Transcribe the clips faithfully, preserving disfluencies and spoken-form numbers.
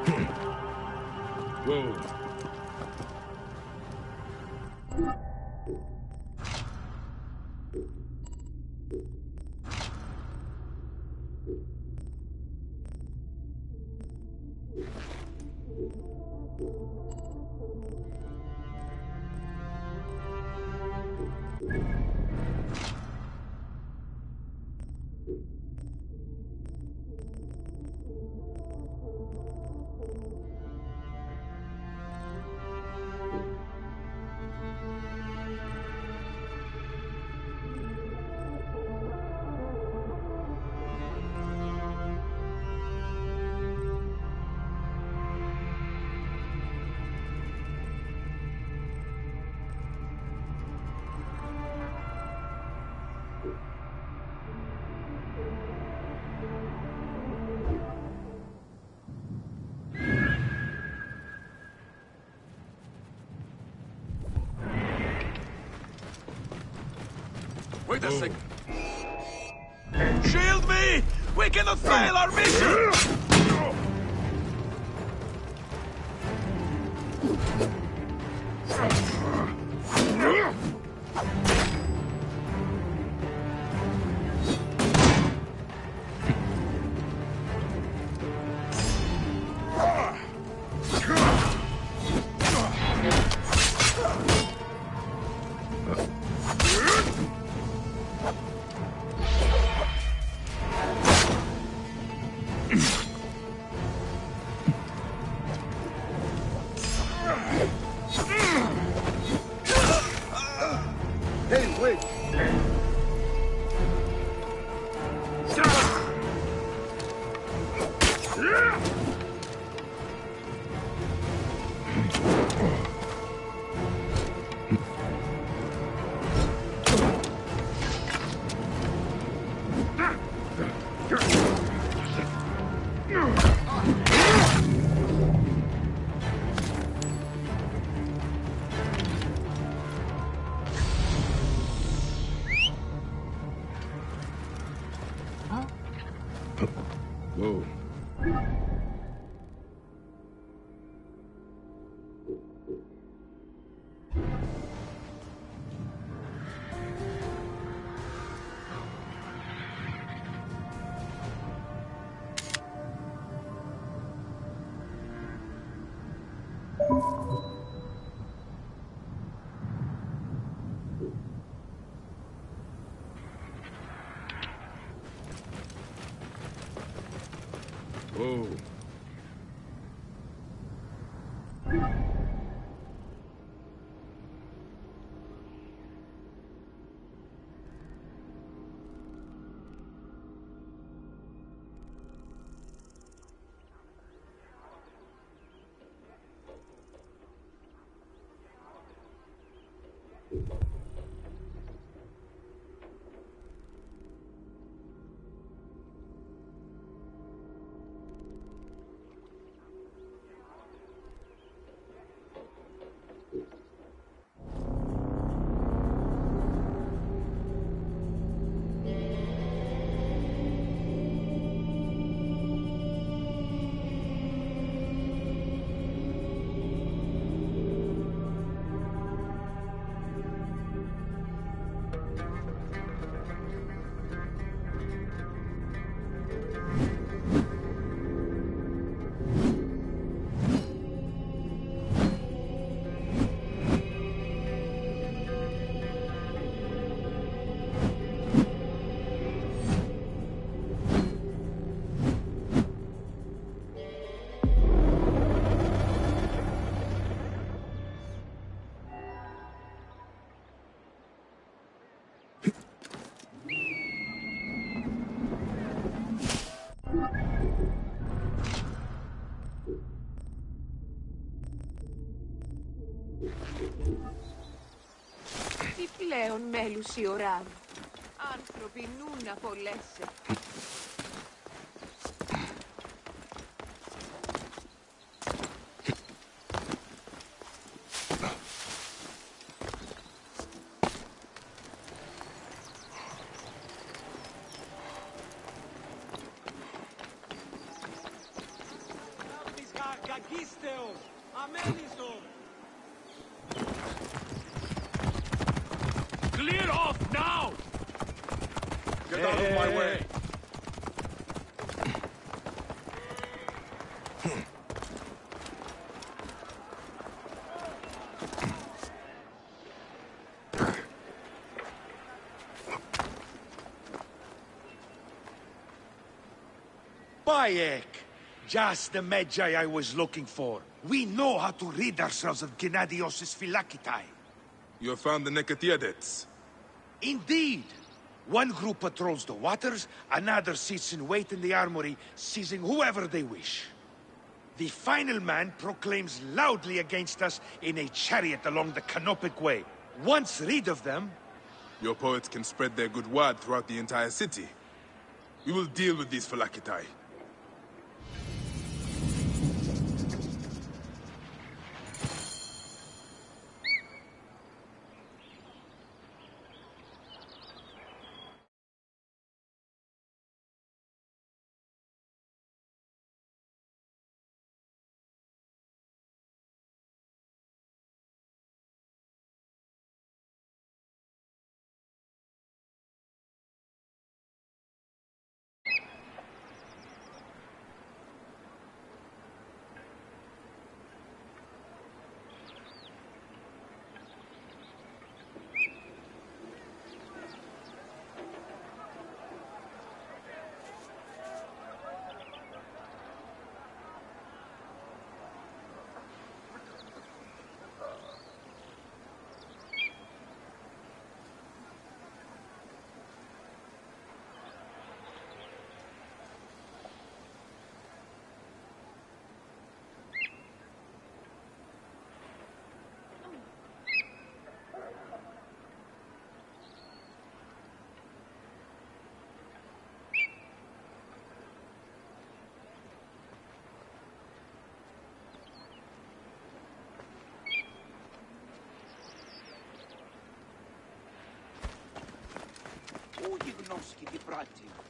Whoa. Wait a second. Shield me! We cannot fail our mission! Whoa. Whoa. Τι πλέον μέλους η ώρα. Άνθρωποι νου να πολλέσαι. These guys! Agisteos! Amelisos! Clear off now! Get out of my way! Bayek! Just the Magi I was looking for. We know how to rid ourselves of Gennadios' Phylakitai. You have found the Nekatiadets. Indeed! One group patrols the waters, another sits in wait in the armory, seizing whoever they wish. The final man proclaims loudly against us in a chariot along the Canopic Way. Once rid of them... Your poets can spread their good word throughout the entire city. We will deal with these Phylakitai. Ugignoski di Prati.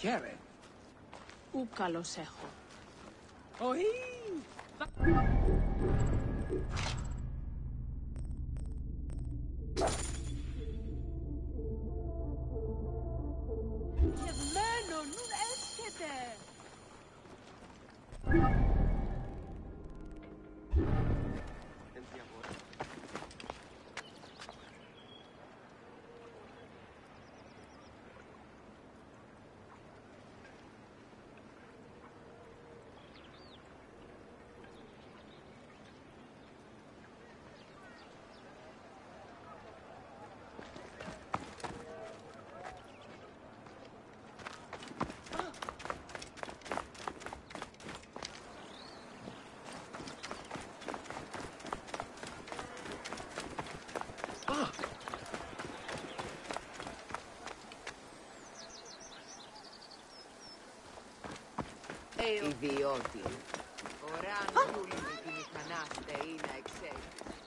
χαίρε. Ου καλώς έχω. Όχι. Γευμένο, νουν έσχεται. Ιδιώτη. Ωραία να δούλει με τη μηχανάστε ή να εξέλθει.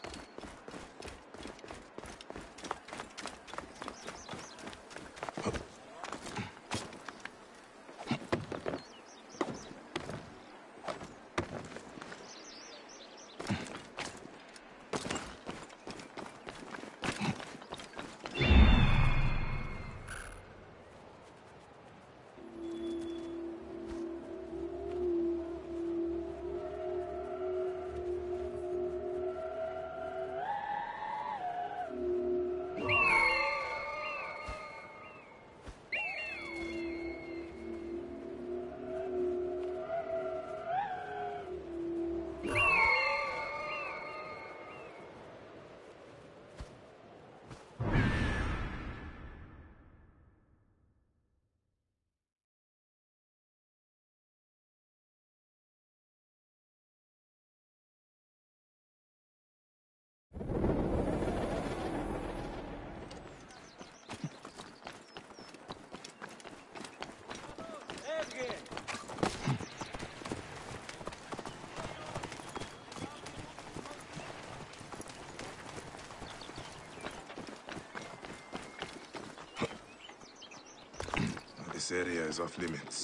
This area is off limits.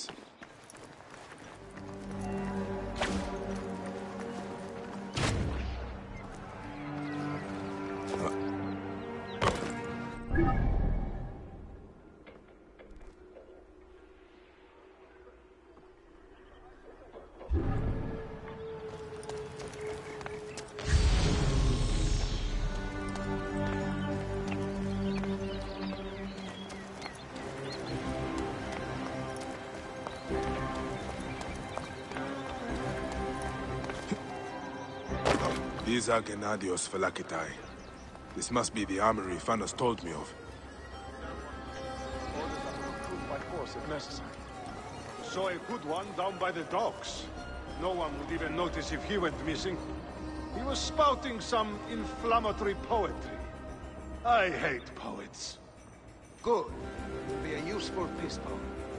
These are Gennadios Phylakitai. This must be the armory Fanos told me of. Orders are to recruit by force if necessary. Saw a good one down by the docks. No one would even notice if he went missing. He was spouting some inflammatory poetry. I hate poets. Good. Will be a useful pistol.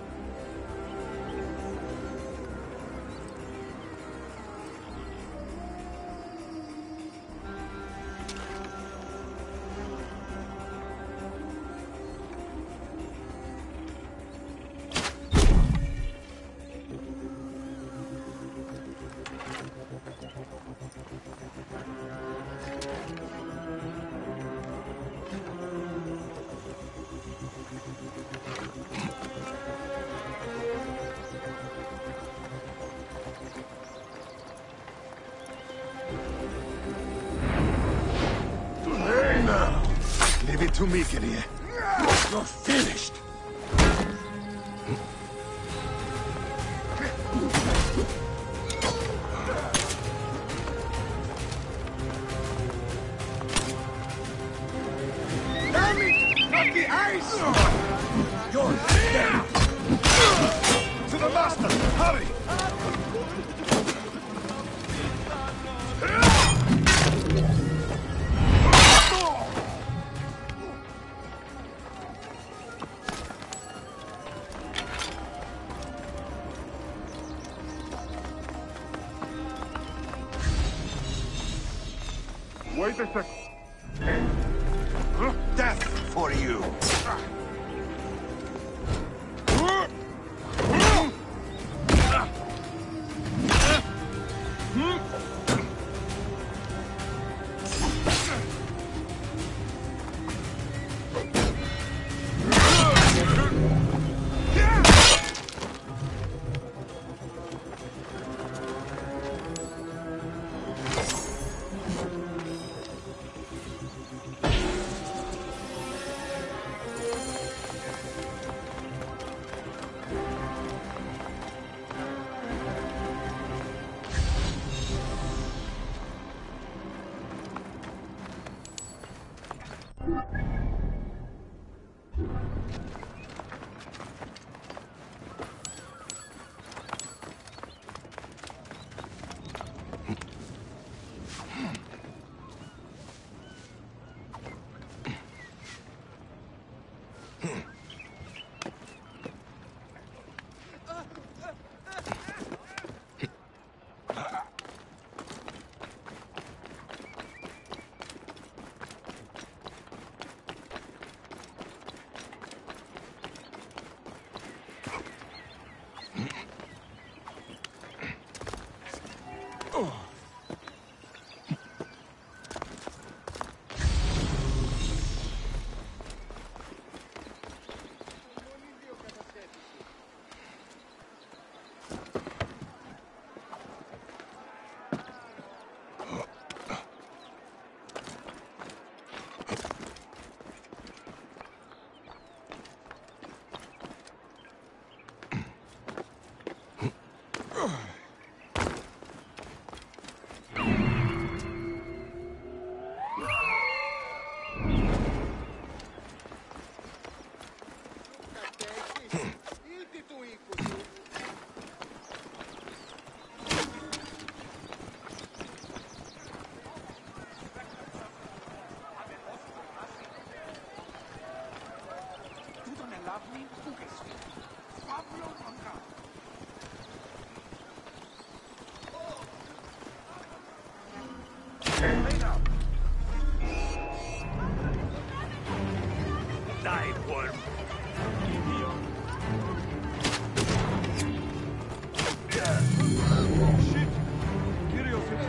Leave it to me, Kyrie. You're finished. Damn it! Not the ice! You're dead. To the master! Hurry! Wait a sec. Death for you.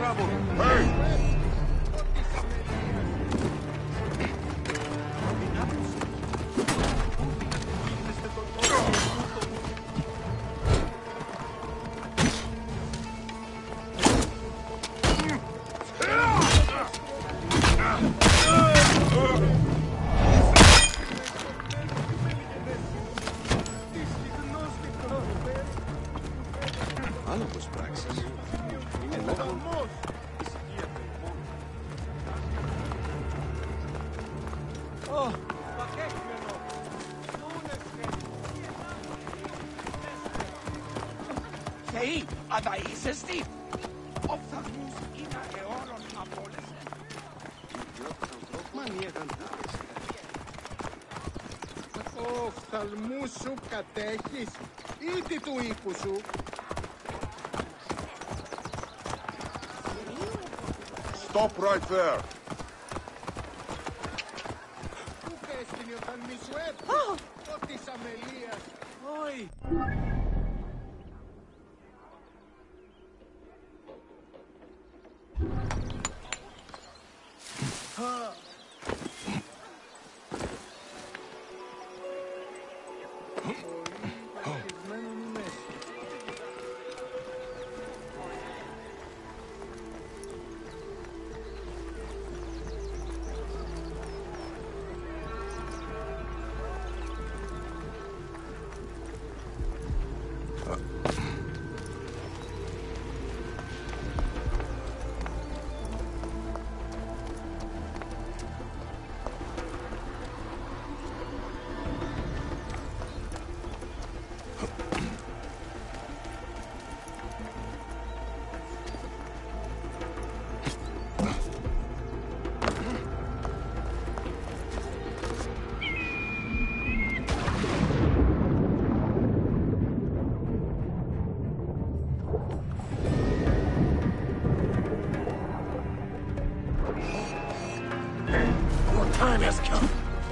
trouble. Hey! Άνοπος πράξης. Θεοί, αλλά είσαστε. Ο φθαγμός είναι αιώνων απόλυσε. Ο φθαλμούς σου κατέχεις ή τι του οίκου σου. Stop right there! Πού πέστηνε όταν μη σου έπρεπε, το της αμελίας. Όχι. Time has come.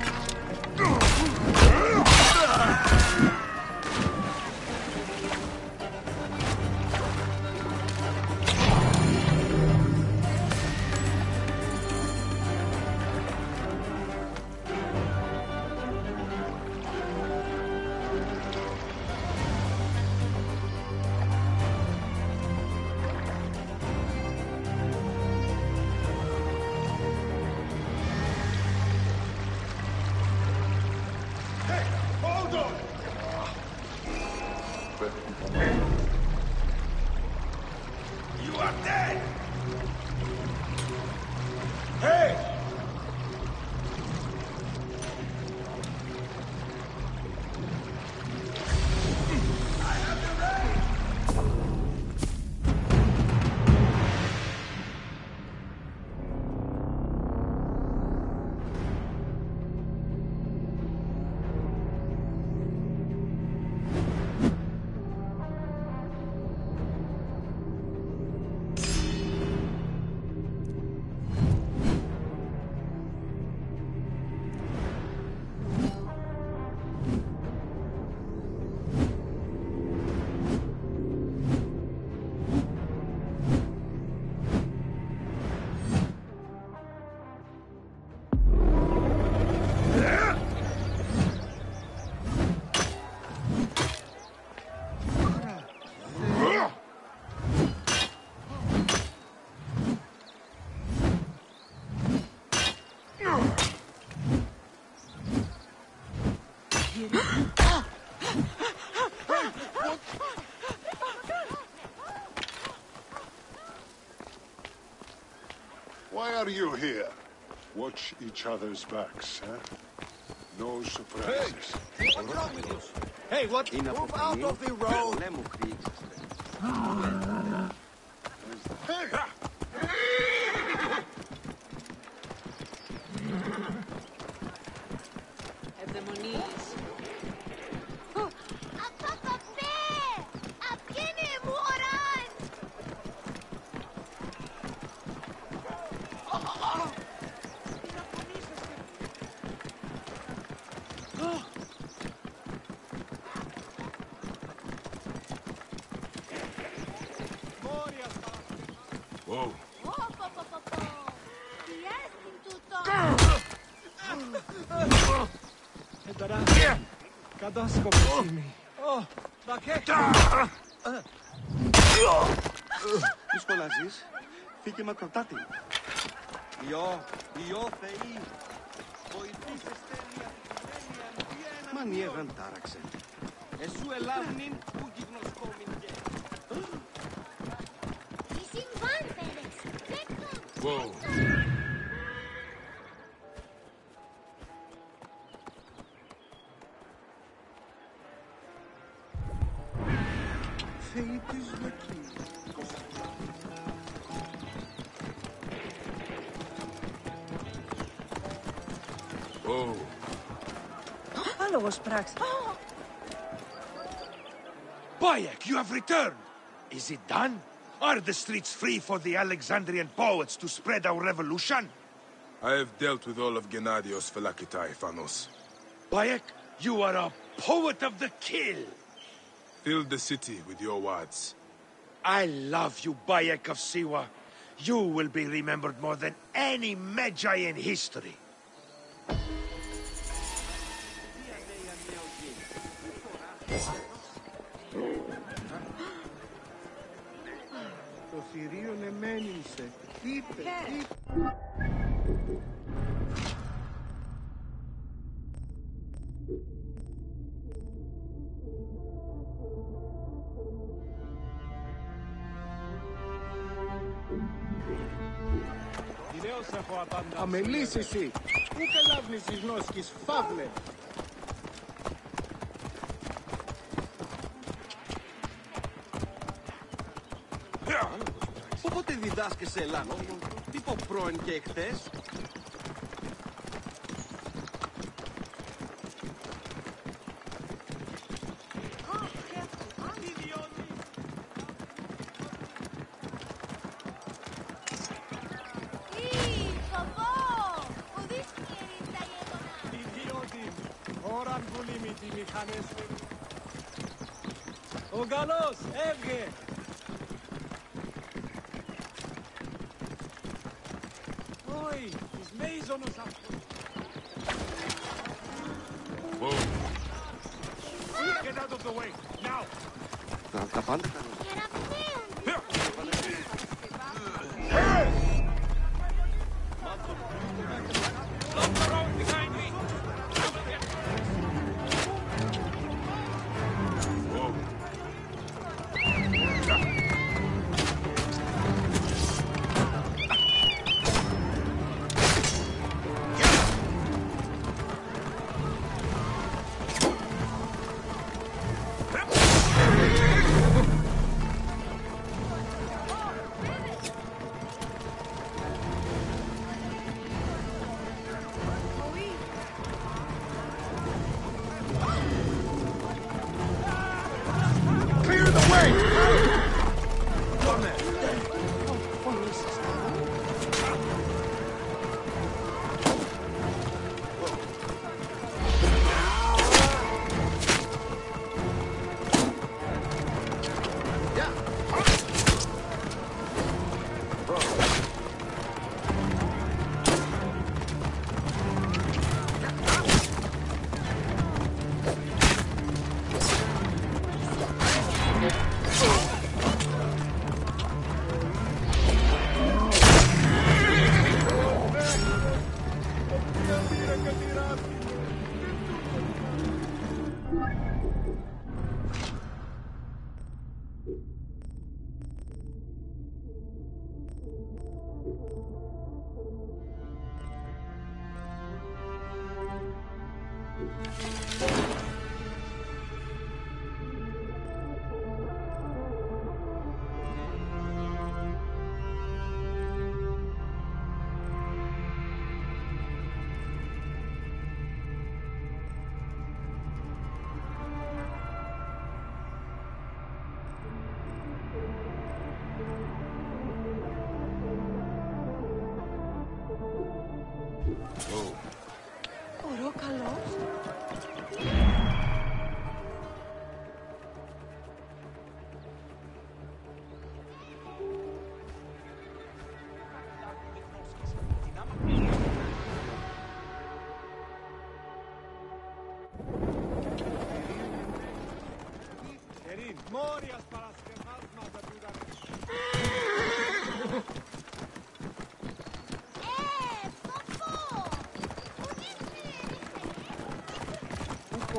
You are dead! Hey! I have the raid! Why are you here? Watch each other's backs, huh? No surprises. What's wrong with you? Hey, what? Move out of the road! Ευδαιμονείς. Whoa. Μη σχολάζεις. Φύγε μακροτάτη. Ιω, Ιω Θεή. Βοηθήσε στέλνια την μανιέγαν τάραξε. Εσού ελάβνην που γυμνοσκόμην και. Τι συμβάν, Πέρεξ. Whoa. Θεή της δοκίμης. Oh. Άλογος πράξη. Bayek, you have returned! Is it done? Are the streets free for the Alexandrian poets to spread our revolution? I have dealt with all of Gennadios Phylakitai, Thanos. Bayek, you are a poet of the kill! Fill the city with your words. I love you, Bayek of Siwa. You will be remembered more than any Magi in history. Το θηρίον εμένησε. Είτε, είτε. Αμελής εσύ. Πού καλάβνεις εις νόσκης, φαύλε. Πότε διδάσκεσαι Ελλάδο, τύπο πρώην και εχθές. Ο Γαλλός, έβγε! Όχι, εις μέιζονος αυτός. Whoa. Get out of the way, now! Τα, τα πάντα καλά.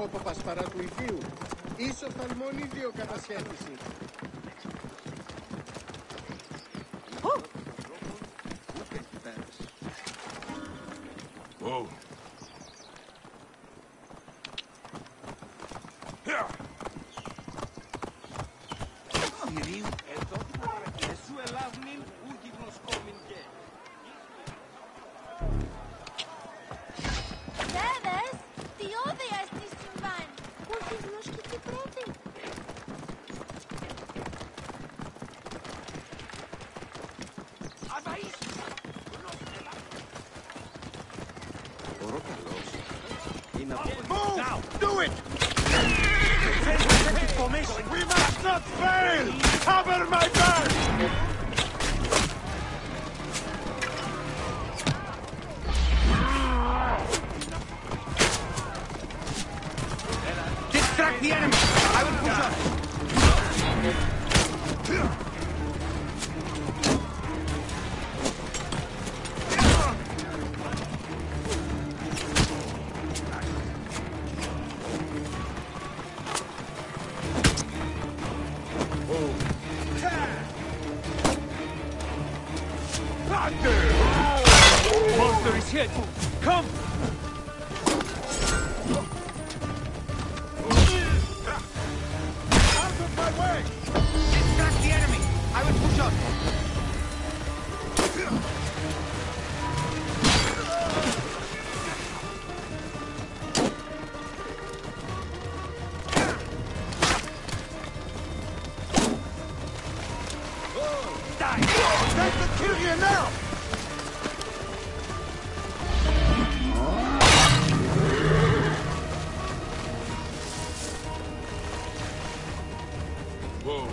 Παπας παρά του ιδίου. Ίσο θαλμονίδιο κατασχέτηση. Whoa. Βέβες, τι όδια στη συμβάν. Πολιτισμός και τι πρέπει. Move! Now! Do it! We must not fail! Cover my back! Distract the enemy! I will push up! Monster is hit! Come! Out of my way! Distract the enemy! I will push up! Die! Take the kill here now! Whoa.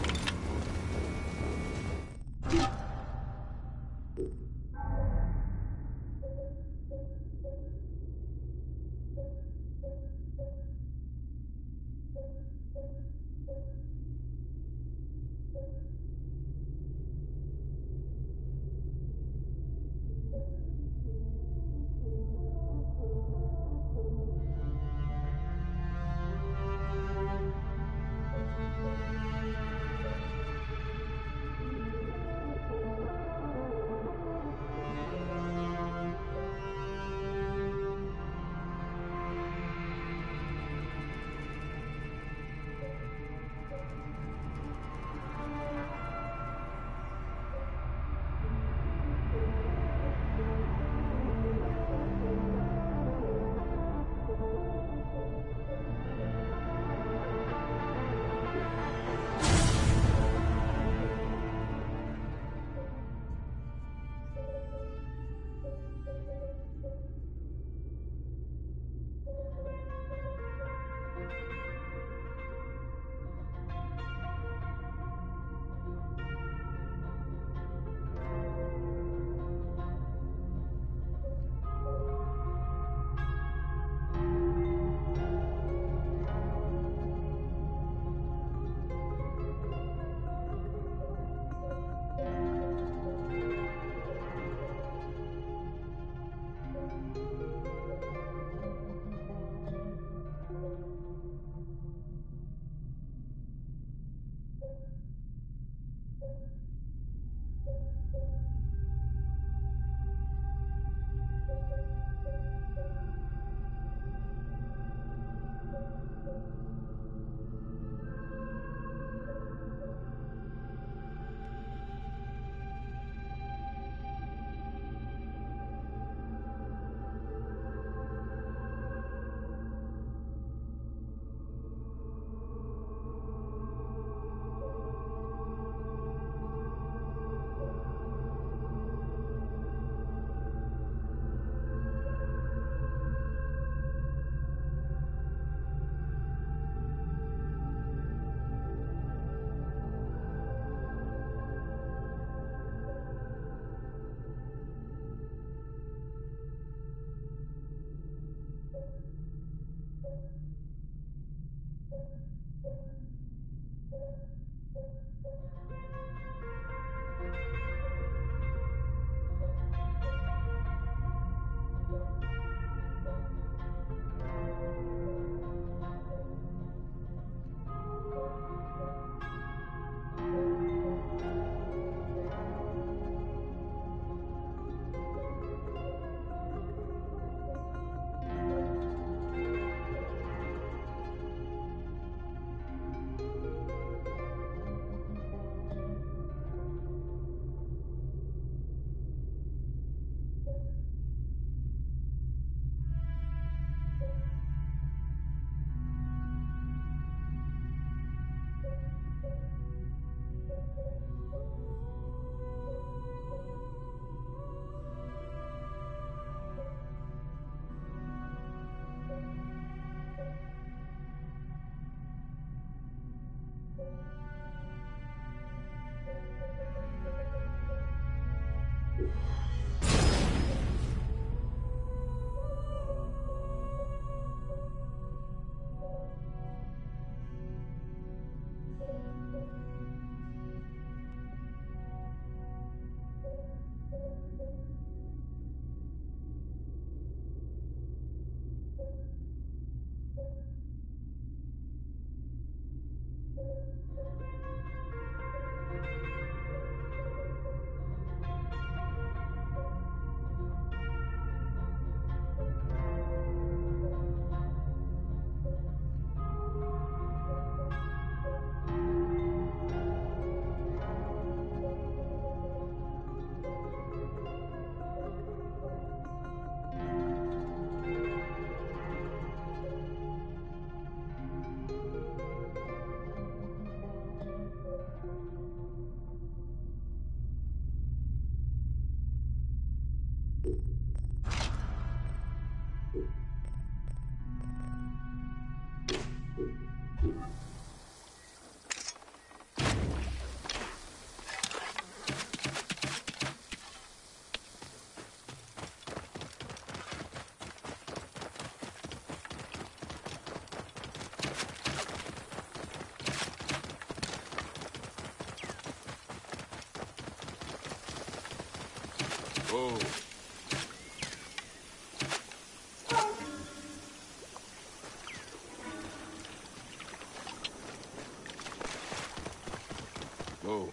Whoa. Whoa.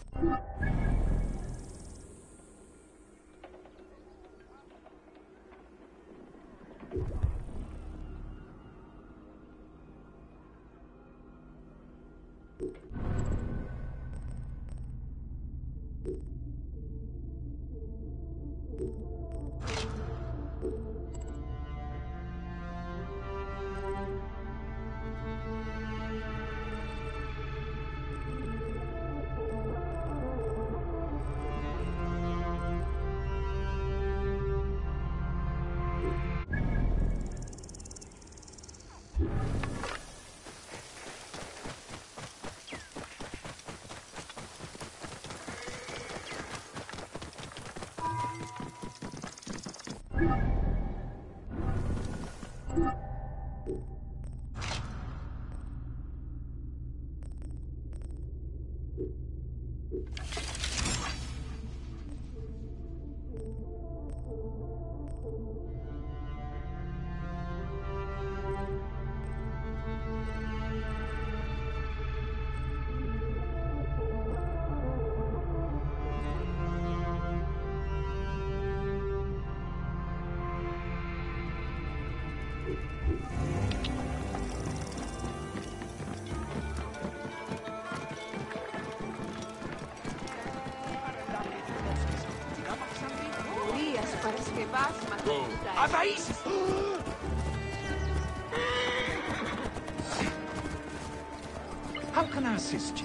How can I assist you?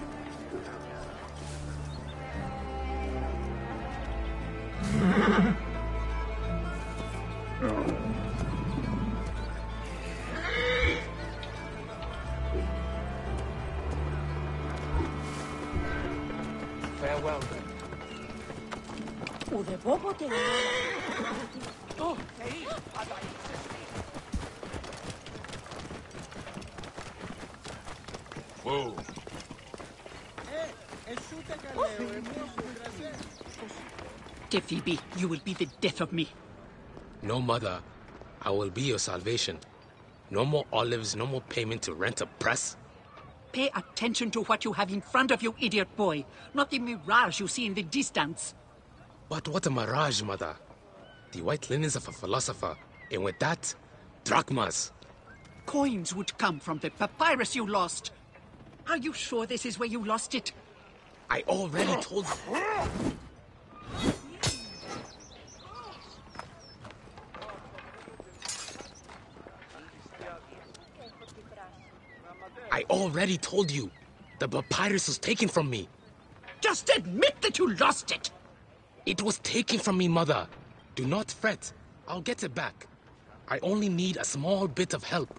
Farewell, then. Ουδεπόποτε Oh, hey, Whoa. Phoebe, you will be the death of me. No, Mother. I will be your salvation. No more olives, no more payment to rent a press. Pay attention to what you have in front of you, idiot boy, not the mirage you see in the distance. But what a mirage, Mother. The white linens of a philosopher, and with that, drachmas. Coins would come from the papyrus you lost. Are you sure this is where you lost it? I already told you. I already told you. The papyrus was taken from me. Just admit that you lost it! It was taken from me, Mother. Do not fret. I'll get it back. I only need a small bit of help.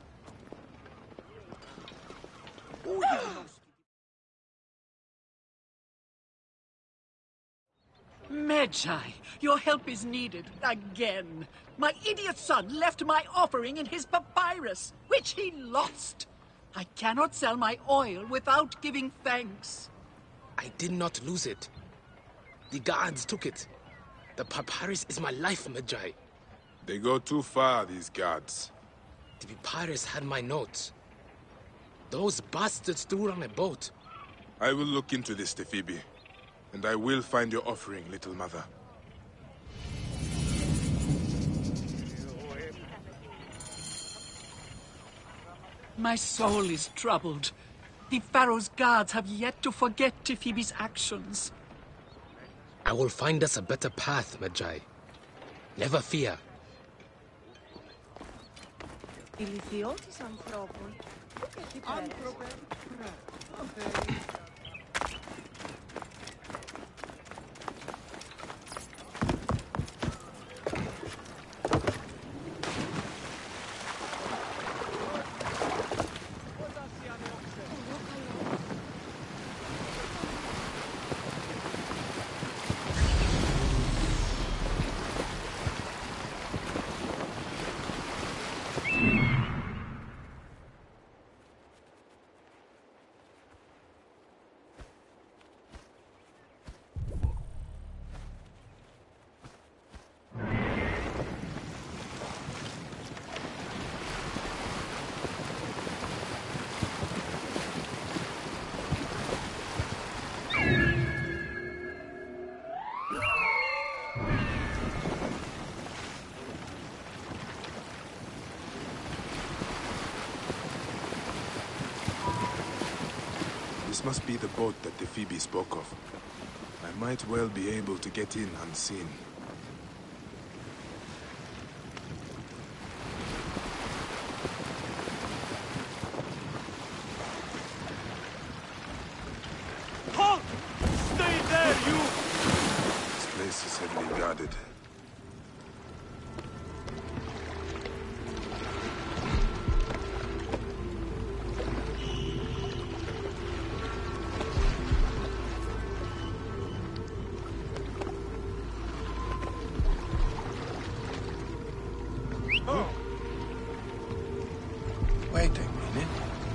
Magi, your help is needed again. My idiot son left my offering in his papyrus, which he lost. I cannot sell my oil without giving thanks. I did not lose it. The guards took it. The papyrus is my life, Magi. They go too far, these guards. The papyrus had my notes. Those bastards threw it on a boat. I will look into this, Phoebe. And I will find your offering, little mother. My soul is troubled. The Pharaoh's guards have yet to forget Phoebe's actions. I will find us a better path, Magi. Never fear. Ηλικιώτης ανθρώπων. Εκεί must be the boat that the Phoebe spoke of. I might well be able to get in unseen. Halt! Stay there, you! This place is heavily guarded. Wait a minute.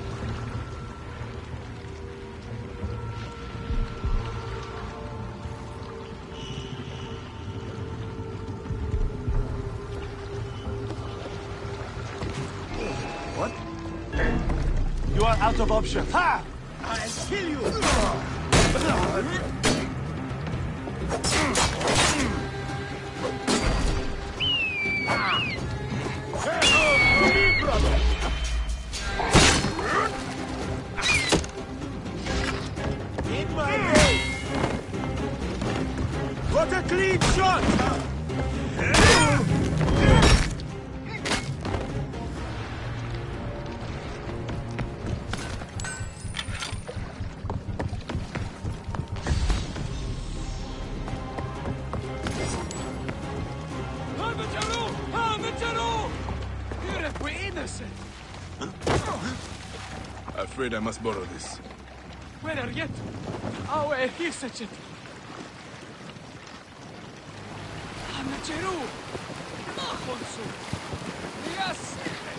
What? You are out of options. Ha! I'll kill you! In my way! What a clean shot! We're innocent! Afraid I must borrow this. Where are you? Our is it? Amateru! Makonsu! Yes!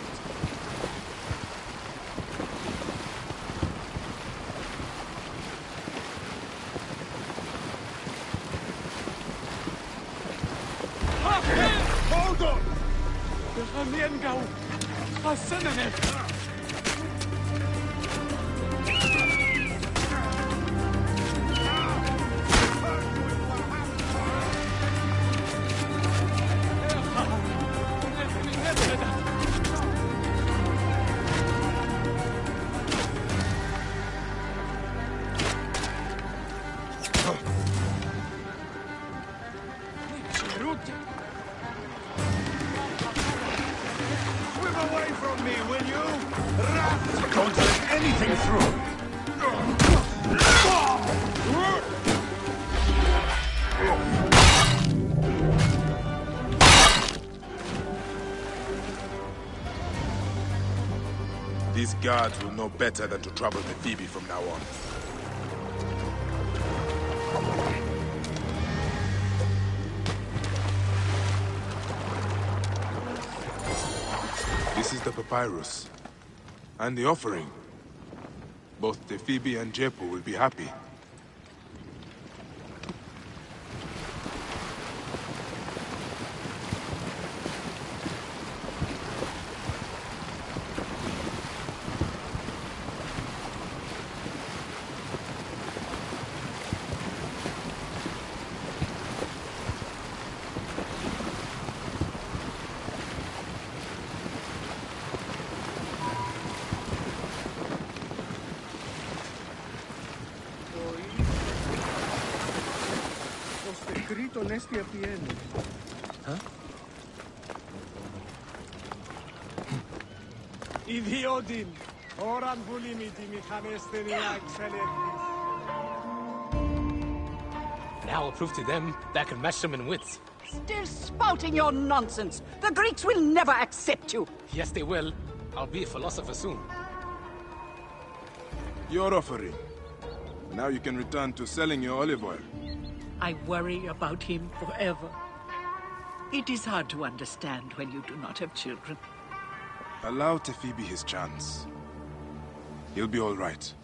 Hold on! Miengau! Asenenet! Swim away from me, will you? Rats! Don't let anything through! These guards will know better than to trouble the Phoebe from now on. This is the papyrus. And the offering. Both the Phoebe and Jepo will be happy. Escrito en este piel. Huh? Idiodin! Oran bulimiti mechanesteni excellentis. Now I'll prove to them that I can match them in wits. Still spouting your nonsense. The Greeks will never accept you. Yes, they will. I'll be a philosopher soon. Your offering. Now you can return to selling your olive oil. I worry about him forever. It is hard to understand when you do not have children. Allow Phoebe his chance. He'll be all right.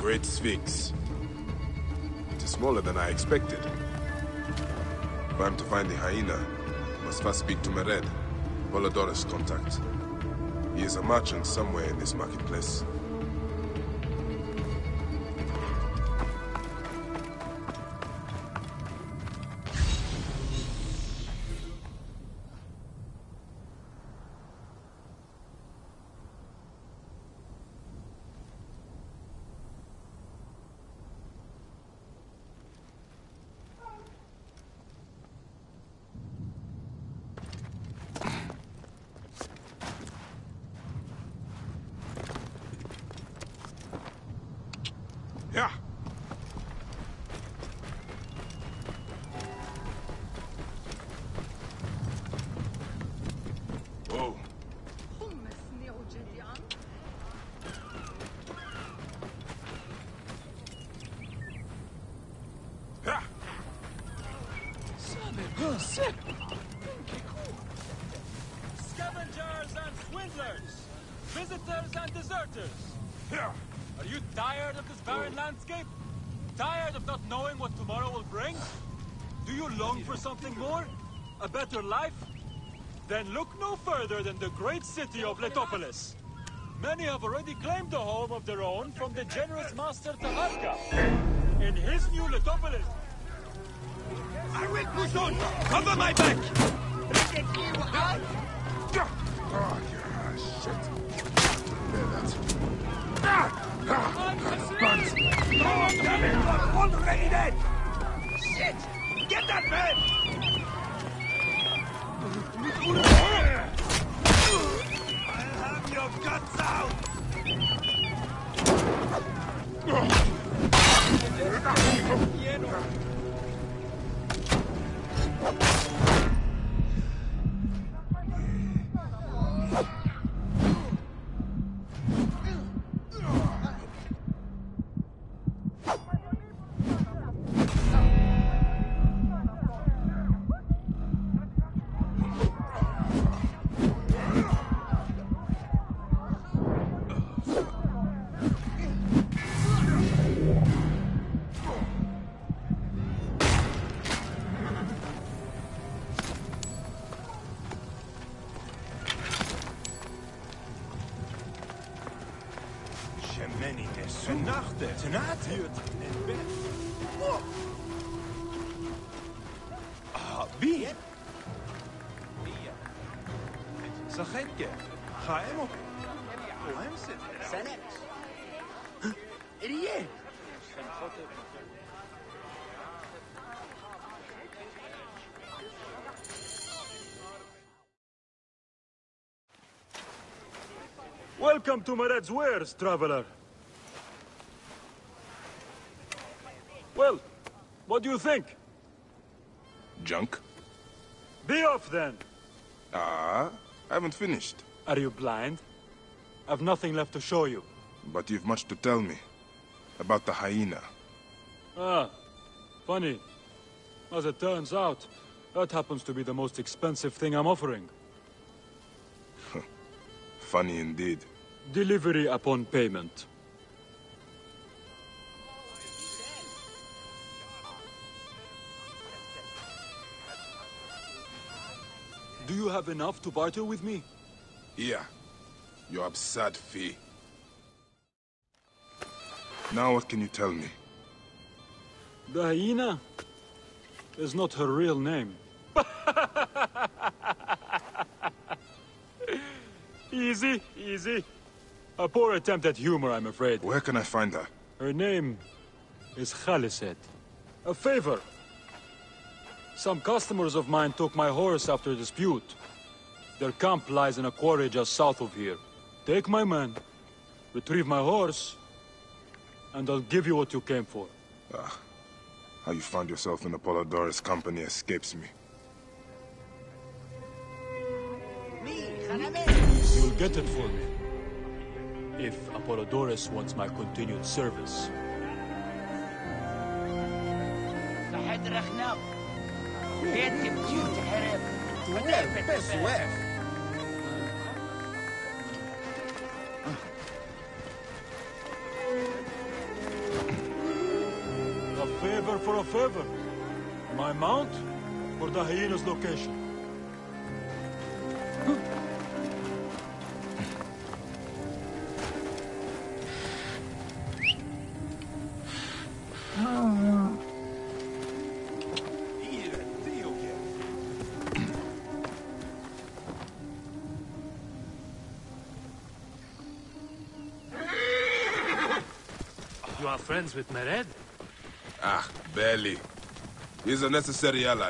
Great Sphinx. It is smaller than I expected. If I'm to find the hyena, I must first speak to Mered, Polydorus' contact. He is a merchant somewhere in this marketplace. Yeah. Whoa. Yeah. Scavengers and swindlers! Visitors and deserters! Here! Are you tired of this barren landscape? Tired of not knowing what tomorrow will bring? Do you long for something more? A better life? Then look no further than the great city of Letopolis. Many have already claimed a home of their own from the generous master Taharka. In his new Letopolis... I will push on! Cover my back! Oh, yeah, shit. Yeah, that's... Ah! Ah! Buns! Oh, damn it! I'm already dead! Shit! Get that man! I'll have your guts out! Welcome to Mered's wares, traveler. Well, what do you think? Junk? Be off then! Ah, I haven't finished. Are you blind? I've nothing left to show you. But you've much to tell me. About the hyena. Ah, funny. As it turns out, that happens to be the most expensive thing I'm offering. Funny indeed. Delivery upon payment. Do you have enough to barter with me? Here. Your absurd fee. Now what can you tell me? The hyena is not her real name. Easy, easy. A poor attempt at humor, I'm afraid. Where can I find her? Her name is Khaliset. A favor. Some customers of mine took my horse after a dispute. Their camp lies in a quarry just south of here. Take my man, retrieve my horse, and I'll give you what you came for. Ah, how you found yourself in Apollodorus' company escapes me. You'll get it for me. If Apollodorus wants my continued service. favor? My mount or the hyena's location? You are friends with Mered? Ah, barely. He's a necessary ally.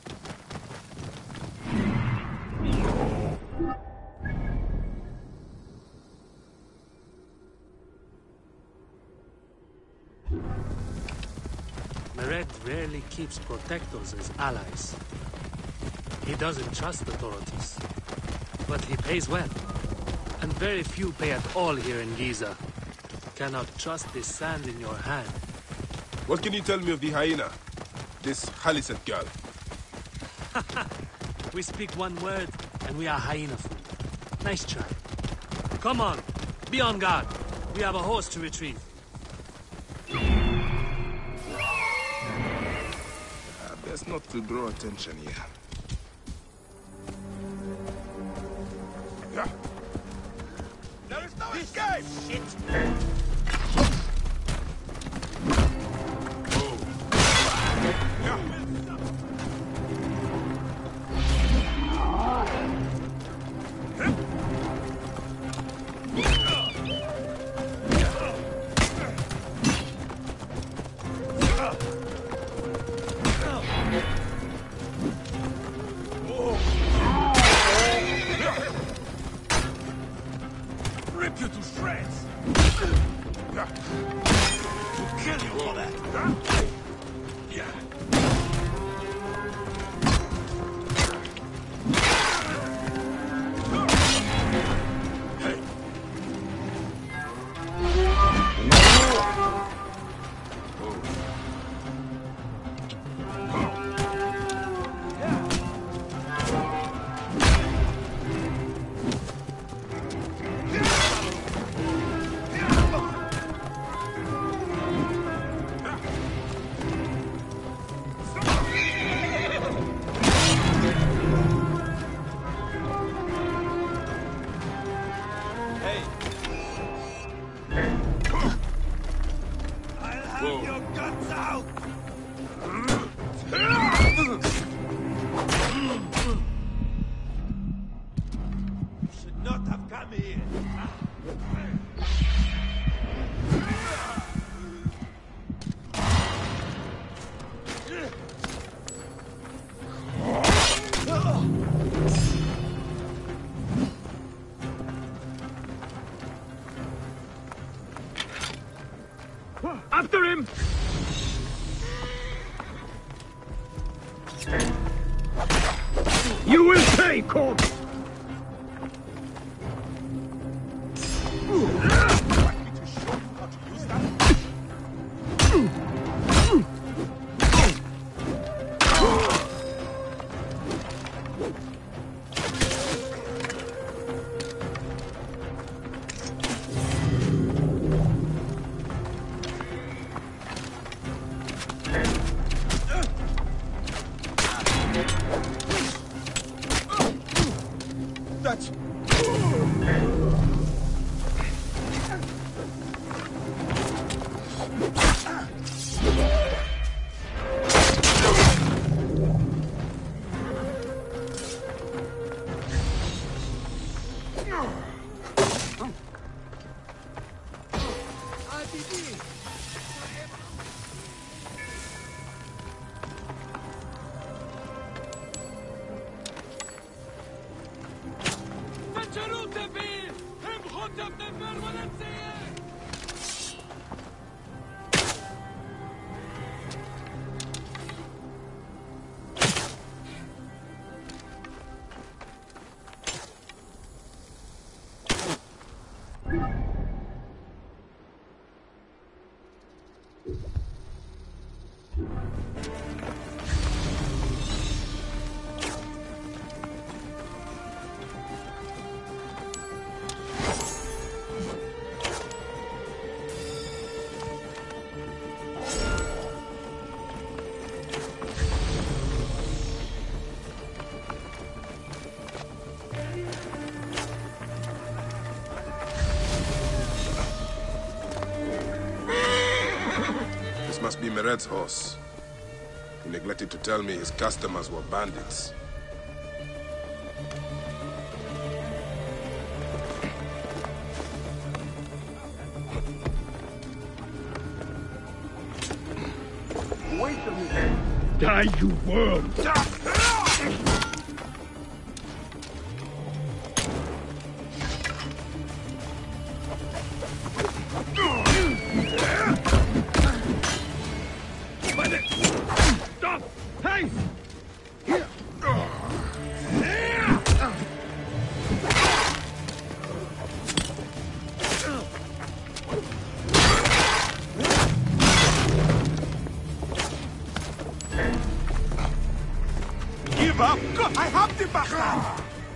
Mered rarely keeps protectors as allies. He doesn't trust authorities. But he pays well. And very few pay at all here in Giza. Cannot trust this sand in your hand. What can you tell me of the hyena? This Khalisat girl. We speak one word, and we are hyena food. Nice try. Come on, be on guard. We have a horse to retrieve. Uh, best not to draw attention here. Yeah. There is no escape! Shit! Rip you to shreds! To kill you for that! Yeah. After him! You will pay, corpse! That's... Mered's horse. He neglected to tell me his customers were bandits. Wait a minute! Die, you worm! Stop! Hey! Give up! I have the bastard!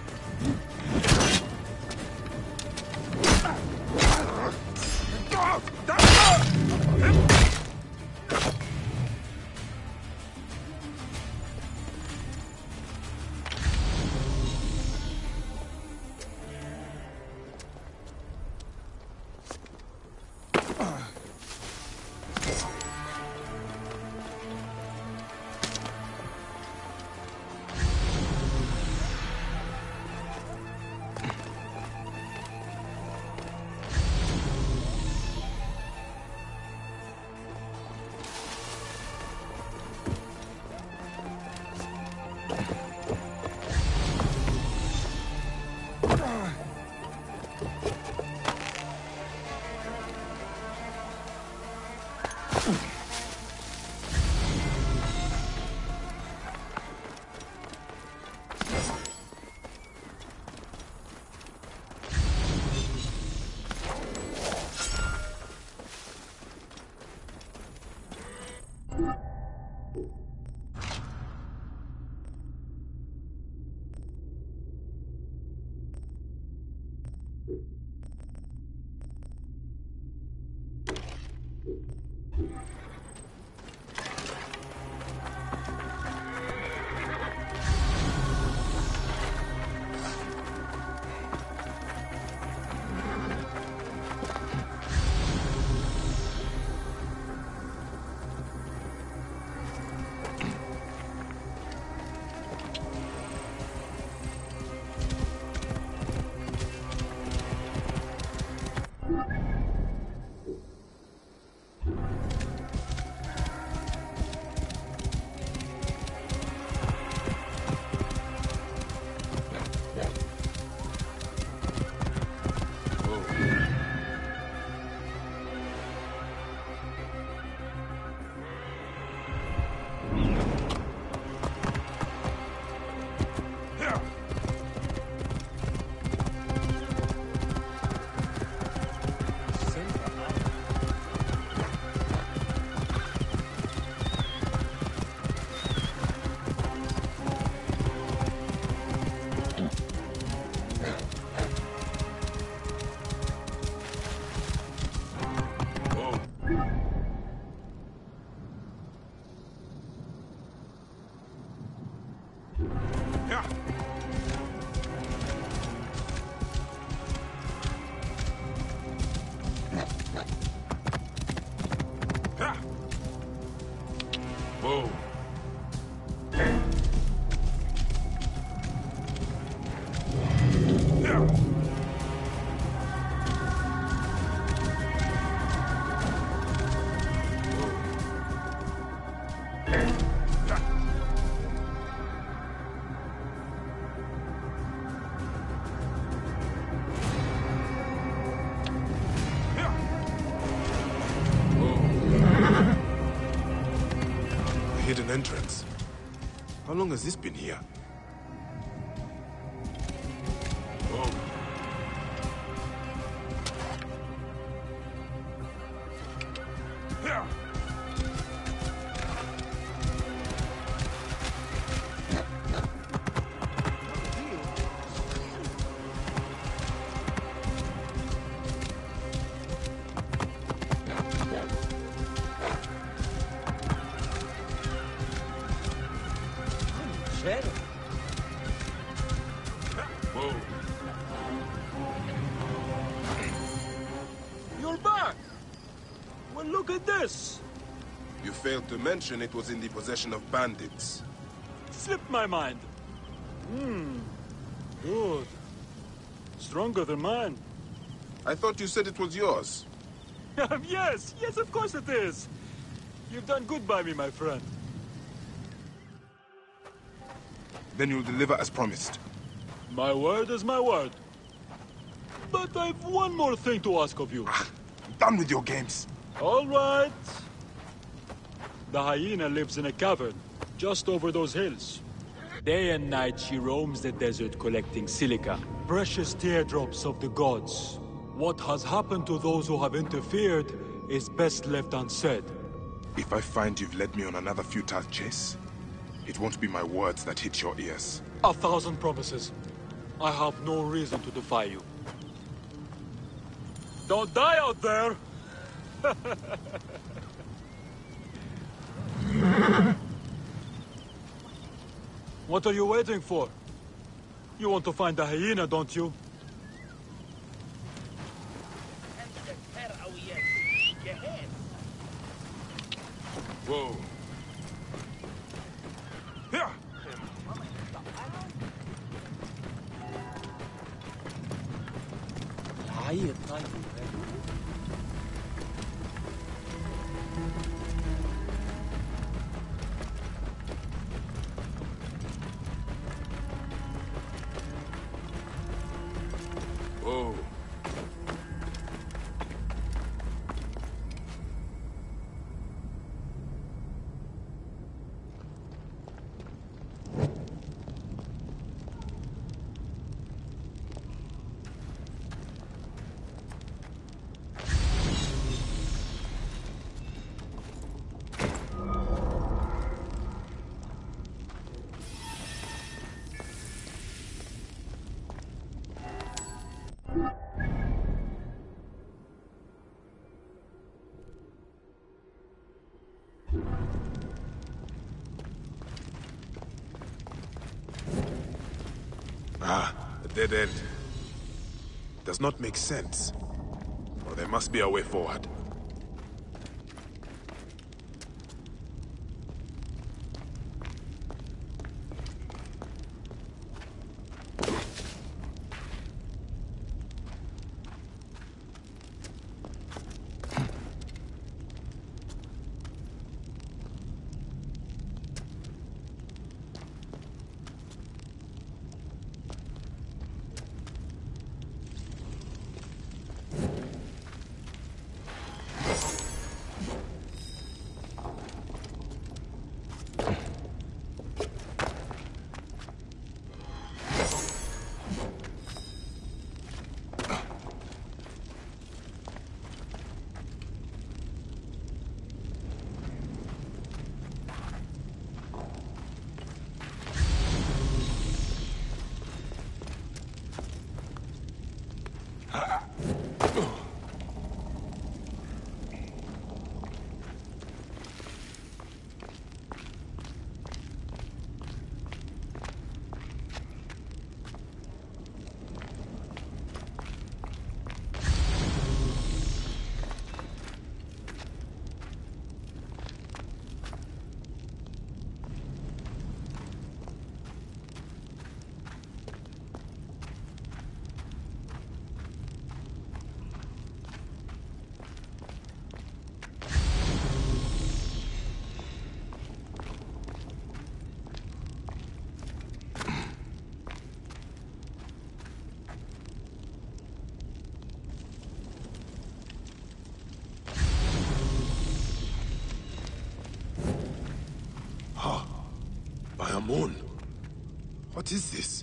Whoa. Hidden entrance. How long has this been here? Whoa. Whoa. You're back! Well, look at this! You failed to mention it was in the possession of bandits. Slipped my mind. Hmm. Good. Stronger than mine. I thought you said it was yours. Yes, yes, of course it is. You've done good by me, my friend. Then you'll deliver as promised. My word is my word. But I've one more thing to ask of you. Ah, I'm done with your games. All right. The hyena lives in a cavern, just over those hills. Day and night she roams the desert collecting silica, precious teardrops of the gods. What has happened to those who have interfered is best left unsaid. If I find you've led me on another futile chase, it won't be my words that hit your ears. A thousand promises. I have no reason to defy you. Don't die out there! What are you waiting for? You want to find the hyena, don't you? Whoa. Here! Whoa. Ah, a dead end. Does not make sense. Or there must be a way forward. Moon. What is this?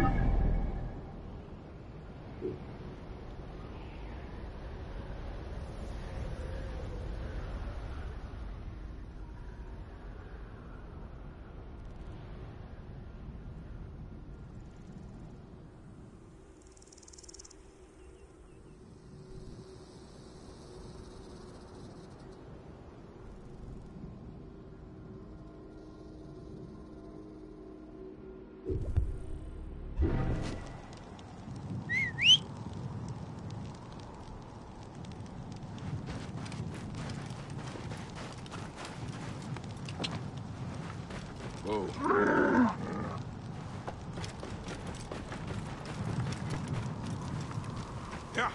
Whoa. Yeah.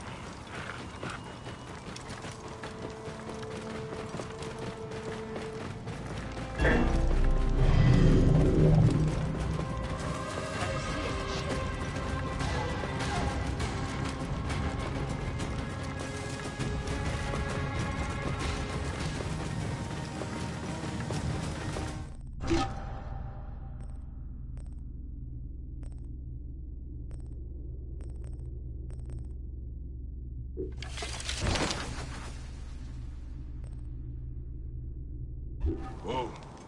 Whoa.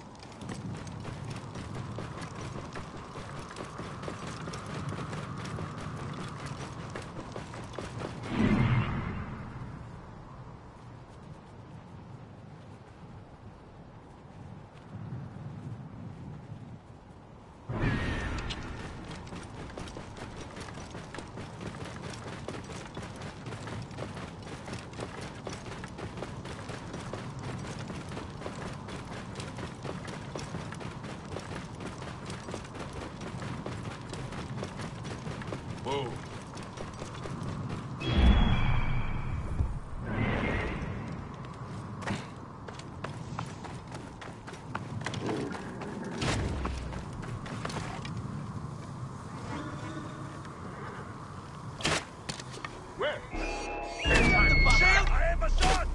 Whoa. Where? Shield! I have a shot!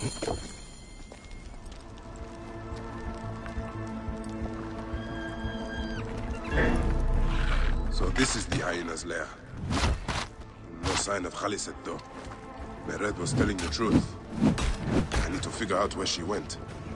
So this is the hyena's lair. No sign of Khaliset, though. Mered was telling the truth. I need to figure out where she went.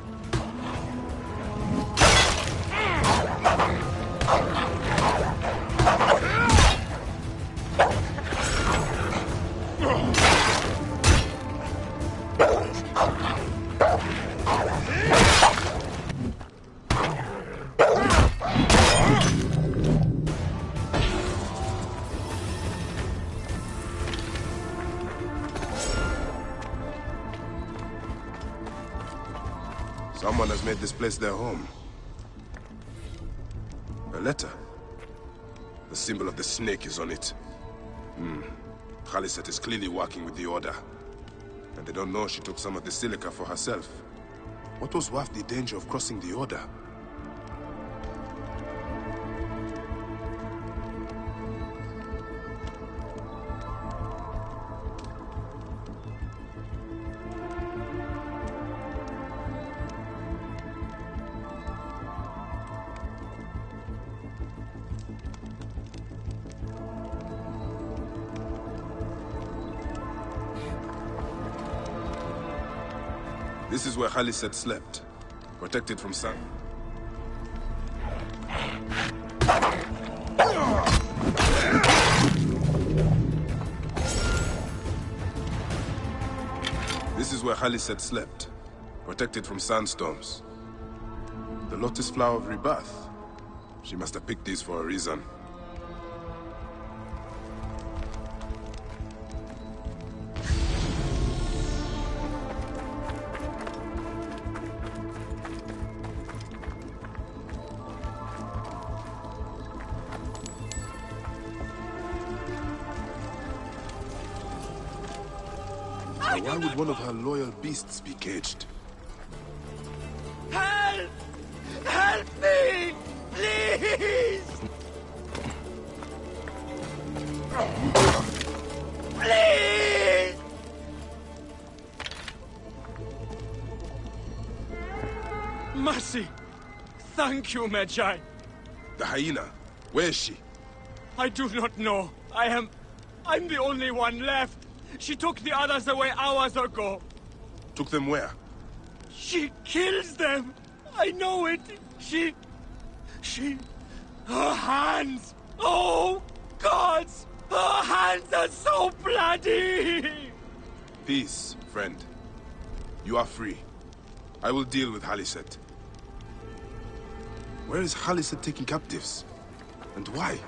Someone has made this place their home. A letter. The symbol of the snake is on it. Hmm. Khaliset is clearly working with the Order. And they don't know she took some of the silica for herself. What was worth the danger of crossing the Order? This is where Khaliset slept, protected from sun. This is where Khaliset slept, protected from sandstorms. The lotus flower of rebirth. She must have picked these for a reason. Why would one of her loyal beasts be caged? Help! Help me! Please! Please! Mercy! Thank you, Magi. The hyena. Where is she? I do not know. I am... I'm the only one left. She took the others away hours ago. Took them where? She kills them. I know it. She... She... Her hands. Oh, gods. Her hands are so bloody. Peace, friend. You are free. I will deal with Khaliset. Where is Khaliset taking captives? And why?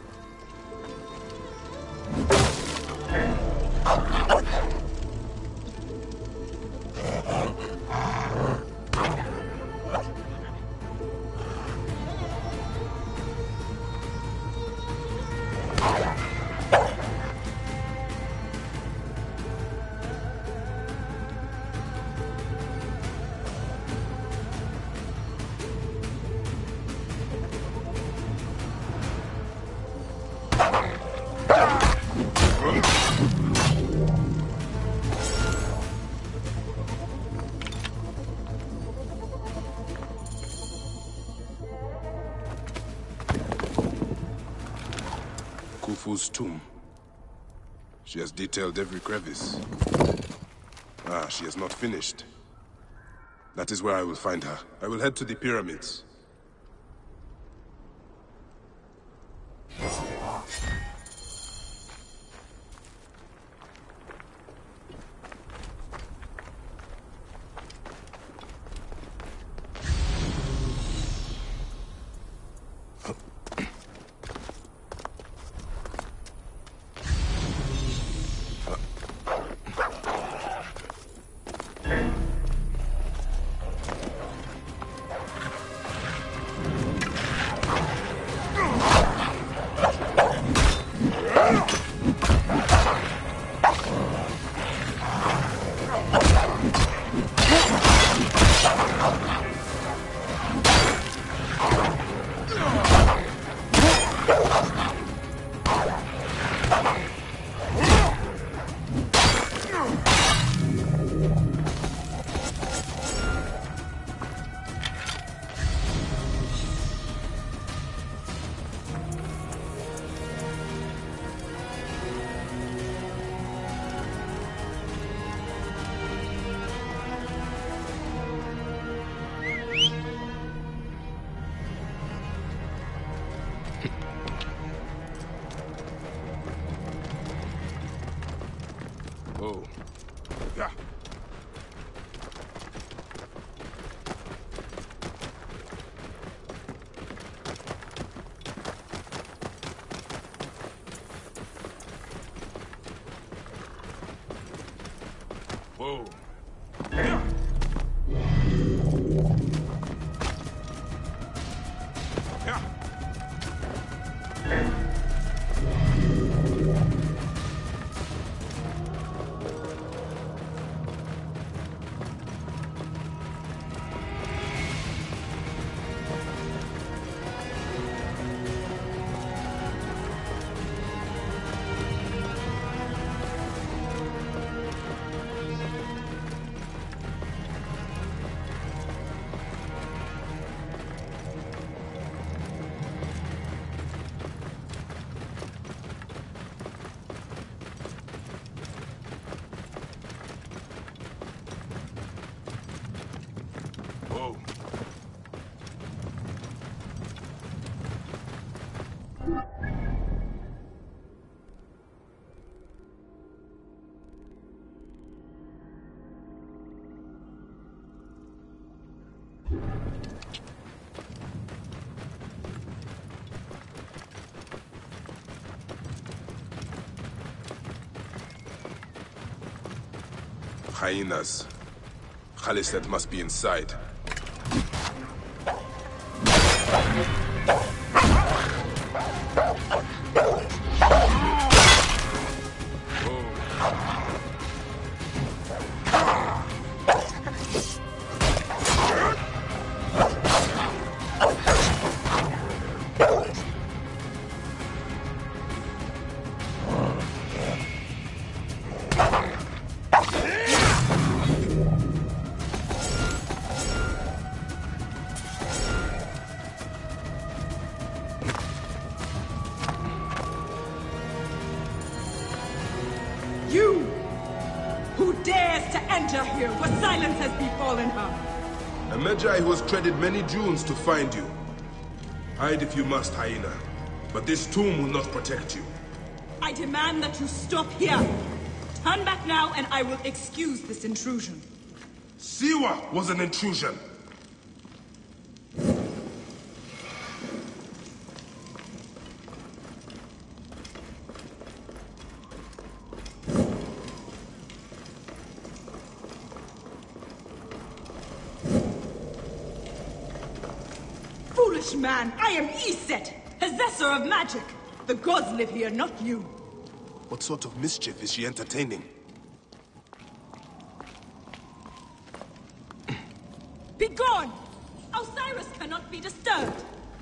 Khufu's tomb. She has detailed every crevice. Ah, she has not finished. That is where I will find her. I will head to the pyramids. Yeah. Whoa. Yeah. Yeah. Whoa. Hyenas. Khalisat must be inside. You! Who dares to enter here where silence has befallen her? A Magi who has treaded many dunes to find you. Hide if you must, hyena. But this tomb will not protect you. I demand that you stop here. Turn back now and I will excuse this intrusion. Siwa was an intrusion. Foolish man, I am Iset, possessor of magic. The gods live here, not you. What sort of mischief is she entertaining? Be gone! Osiris cannot be disturbed.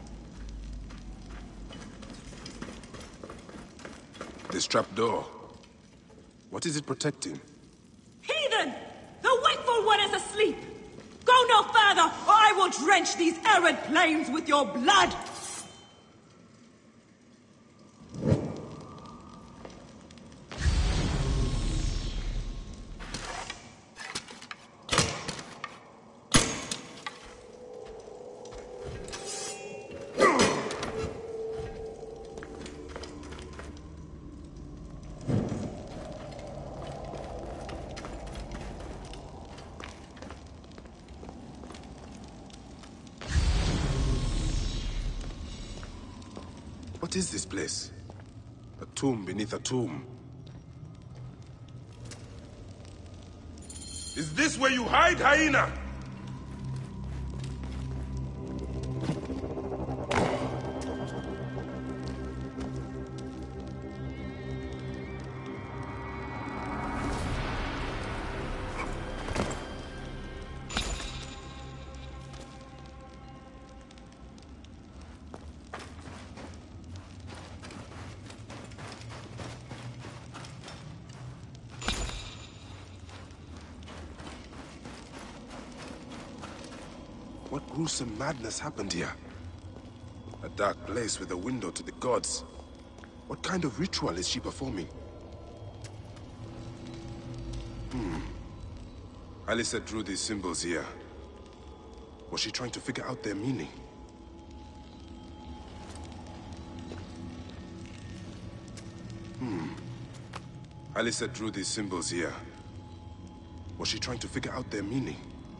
This trapdoor. What is it protecting? Heathen! The wakeful one is asleep! Go no further, or I will drench these arid plains with your blood! What is this place? A tomb beneath a tomb. Is this where you hide, hyena? What gruesome madness happened here? A dark place with a window to the gods. What kind of ritual is she performing? Hmm. Alyssa drew these symbols here. Was she trying to figure out their meaning? Hmm. Alyssa drew these symbols here. Was she trying to figure out their meaning?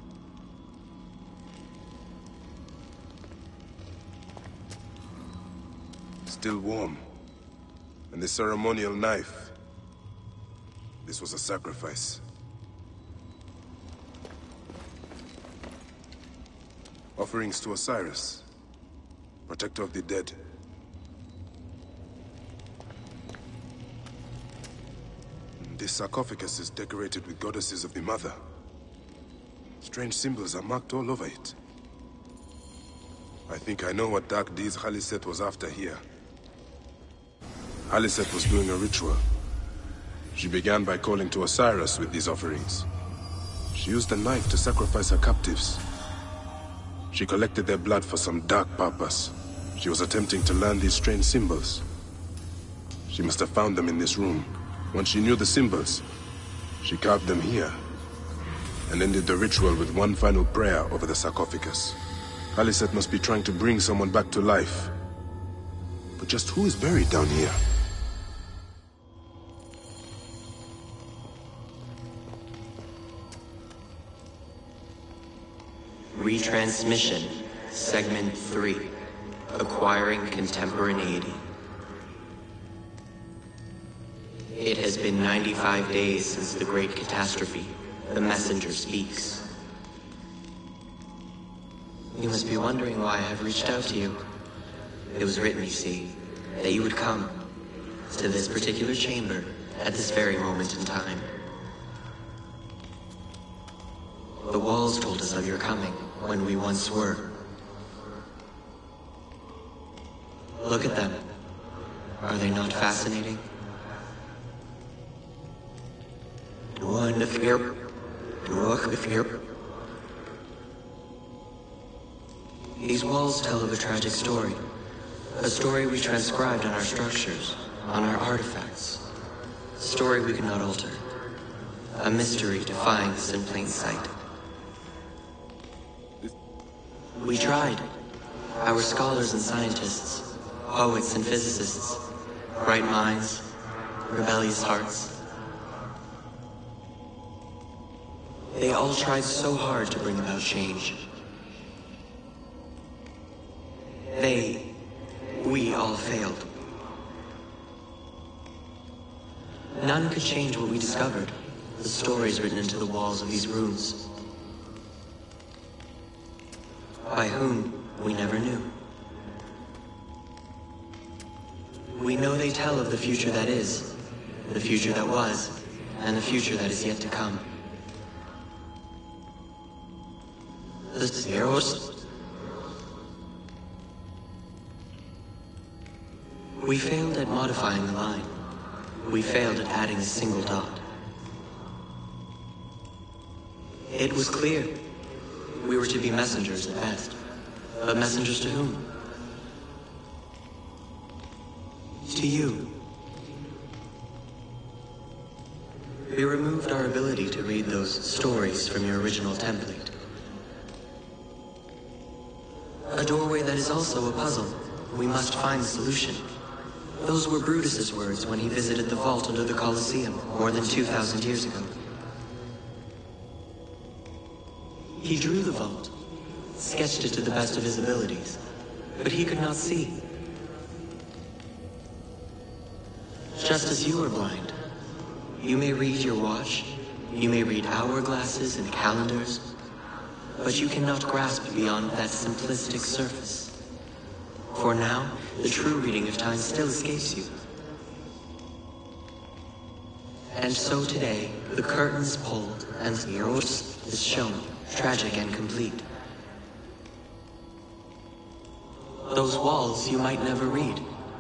Still warm. And the ceremonial knife. This was a sacrifice. Offerings to Osiris, protector of the dead. This sarcophagus is decorated with goddesses of the Mother. Strange symbols are marked all over it. I think I know what dark deeds Khaliset was after here. Khaliset was doing a ritual. She began by calling to Osiris with these offerings. She used a knife to sacrifice her captives. She collected their blood for some dark purpose. She was attempting to learn these strange symbols. She must have found them in this room. Once she knew the symbols, she carved them here, and ended the ritual with one final prayer over the sarcophagus. Khaliset must be trying to bring someone back to life. But just who is buried down here? Retransmission, Segment three, Acquiring Contemporaneity. It has been ninety-five days since the Great Catastrophe. The messenger speaks. You must be wondering why I have reached out to you. It was written, you see, that you would come to this particular chamber at this very moment in time. The walls told us of your coming when we once were. Look at them. Are they not fascinating? These walls tell of a tragic story. A story we transcribed on our structures, on our artifacts. A story we cannot alter. A mystery defying us in plain sight. We tried. Our scholars and scientists, poets and physicists, bright minds, rebellious hearts. They all tried so hard to bring about change. They, we all failed. None could change what we discovered, the stories written into the walls of these rooms. By whom, we never knew. We know they tell of the future that is, the future that was, and the future that is yet to come. The Zeros. We failed at modifying the line. We failed at adding a single dot. It was clear. We were to be messengers at best. But messengers to whom? To you. We removed our ability to read those stories from your original template. A doorway that is also a puzzle. We must find the solution. Those were Brutus's words when he visited the vault under the Colosseum more than two thousand years ago. He drew the vault, sketched it to the best of his abilities, but he could not see. Just as you are blind, you may read your watch, you may read hourglasses and calendars, but you cannot grasp beyond that simplistic surface. For now, the true reading of time still escapes you. And so today, the curtains pulled and the Eros is shown, tragic and complete. Those walls you might never read.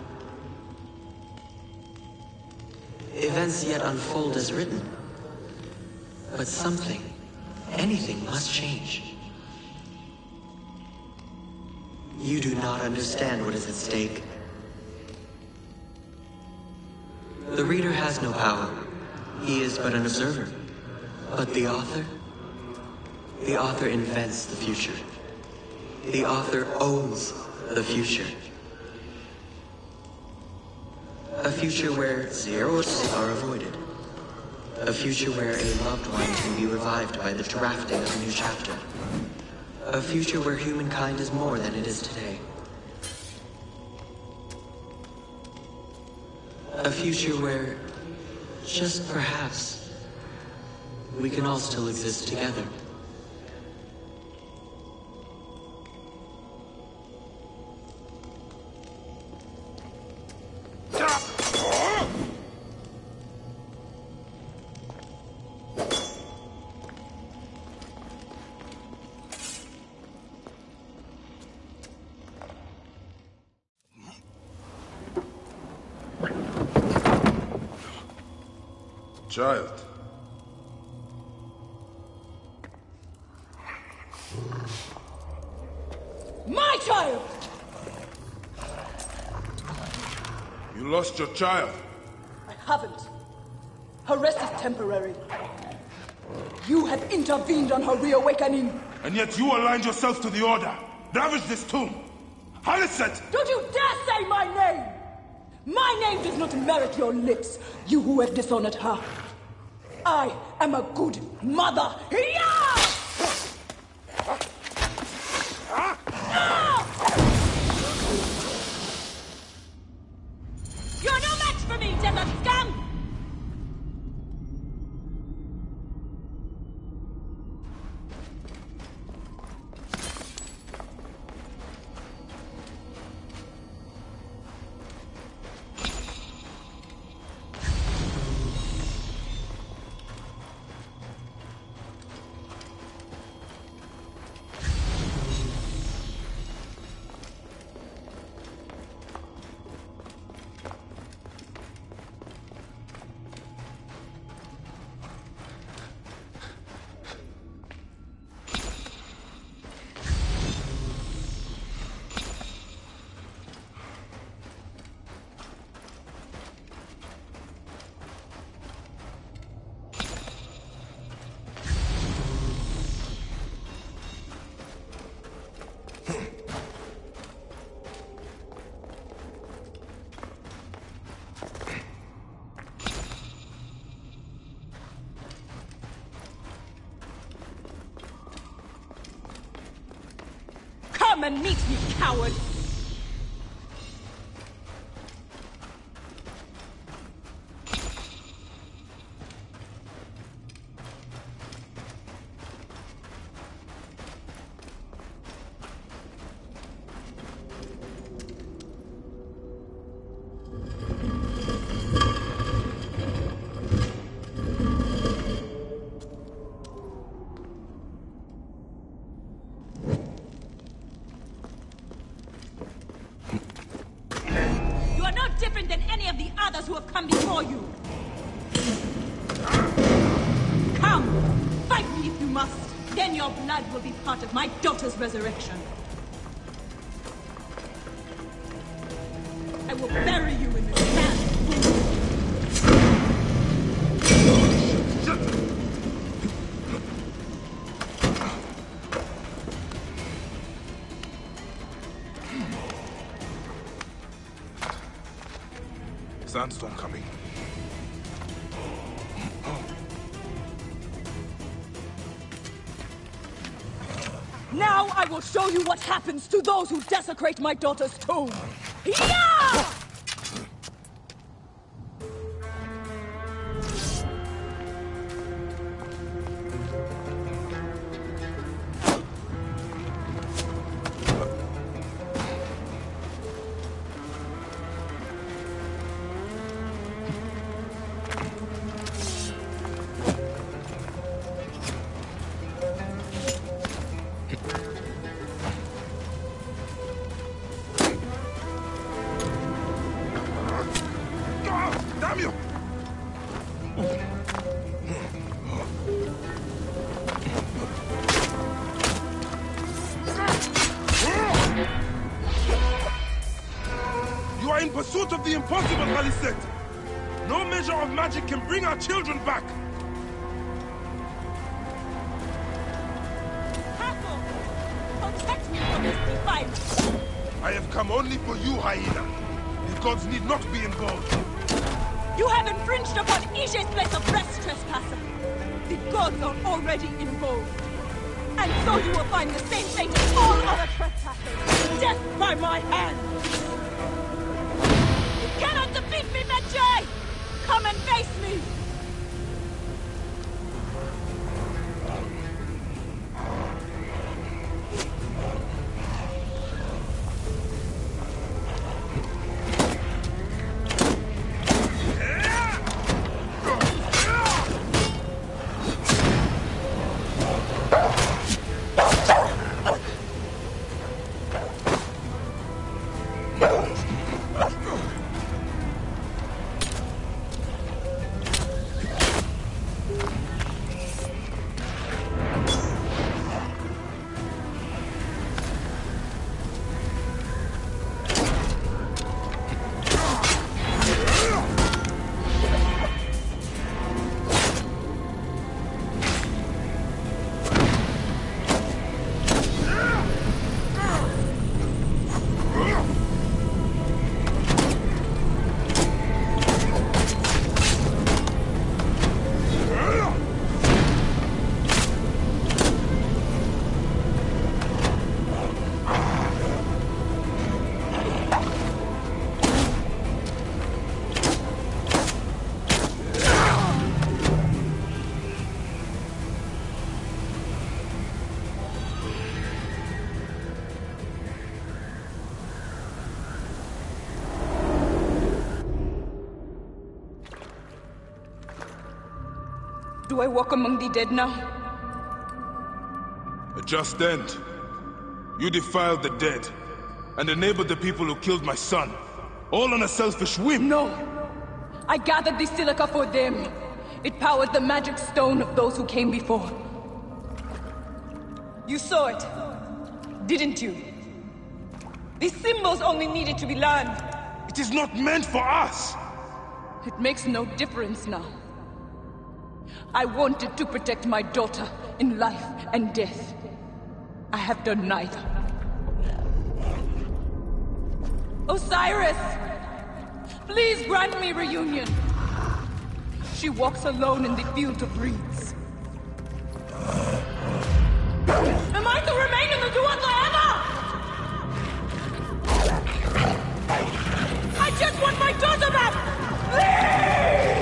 Events yet unfold as written. But something, anything must change. You do not understand what is at stake. The reader has no power. He is but an observer. But the author? The author invents the future. The author owns the future. A future where zeros are avoided. A future where a loved one can be revived by the drafting of a new chapter. A future where humankind is more than it is today. A future where, just perhaps, we can all still exist together. Child. My child! You lost your child. I haven't. Her rest is temporary. You have intervened on her reawakening. And yet you aligned yourself to the Order. Ravaged this tomb. Halisset! Don't you dare say my name! My name does not merit your lips, you who have dishonored her. I am a good mother. Yeah! You're no match for me, desert scum! Come and meet me, coward! Different than any of the others who have come before you. Come, fight me if you must. Then your blood will be part of my daughter's resurrection. I will bury you in this sand. Sandstorm coming. Now I will show you what happens to those who desecrate my daughter's tomb. Yeah! In pursuit of the impossible, Halisset! No measure of magic can bring our children back! Castle! Protect me from this defiance! I have come only for you, Hyena. The gods need not be involved. You have infringed upon Ije's place of rest, trespasser. The gods are already involved. And so you will find the same fate as all other trespassers. Death by my hand! You cannot defeat me, Medjay! Come and face me! Do I walk among the dead now? A just end. You defiled the dead, and enabled the people who killed my son. All on a selfish whim. No! I gathered the silica for them. It powered the magic stone of those who came before. You saw it, didn't you? These symbols only needed to be learned. It is not meant for us! It makes no difference now. I wanted to protect my daughter in life and death. I have done neither. Osiris! Please grant me reunion. She walks alone in the field of reeds. Am I to remain in the Duat forever? I just want my daughter back! Please!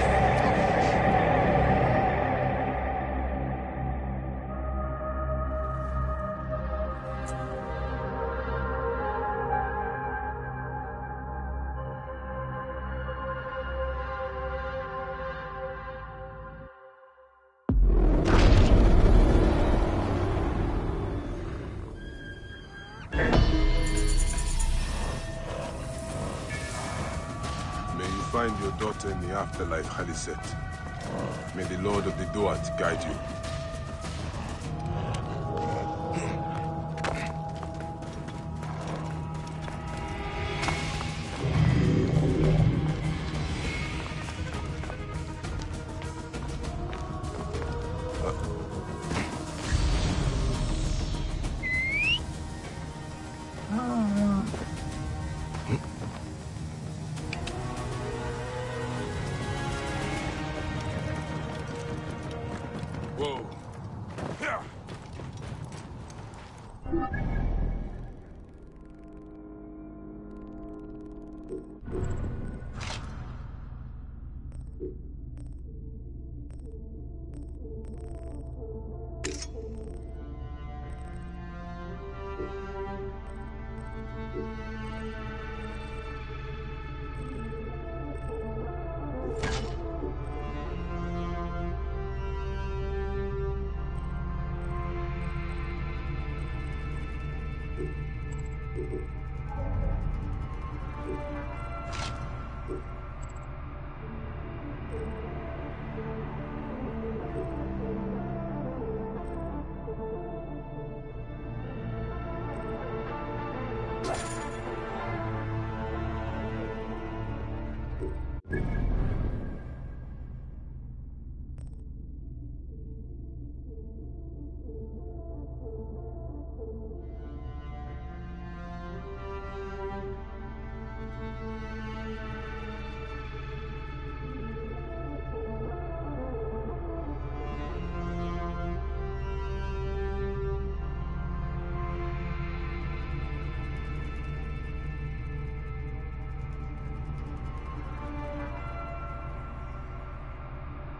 Find your daughter in the afterlife, Khaliset. May the Lord of the Duat guide you. Whoa. Yeah.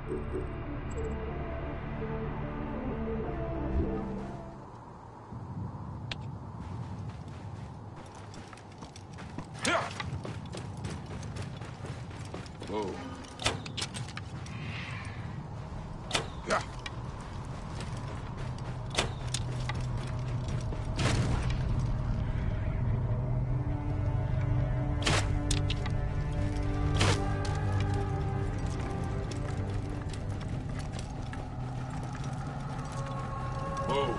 Whoa. Yeah. Whoa.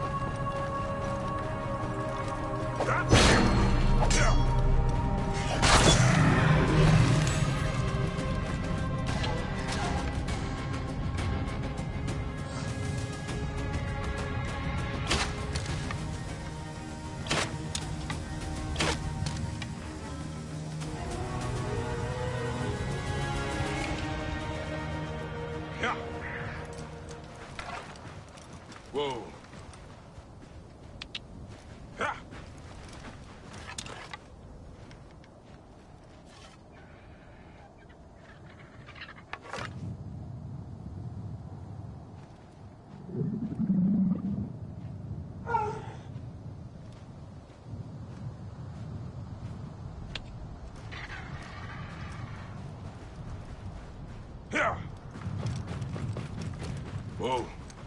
Yeah. Whoa. Yeah. Yeah. Whoa.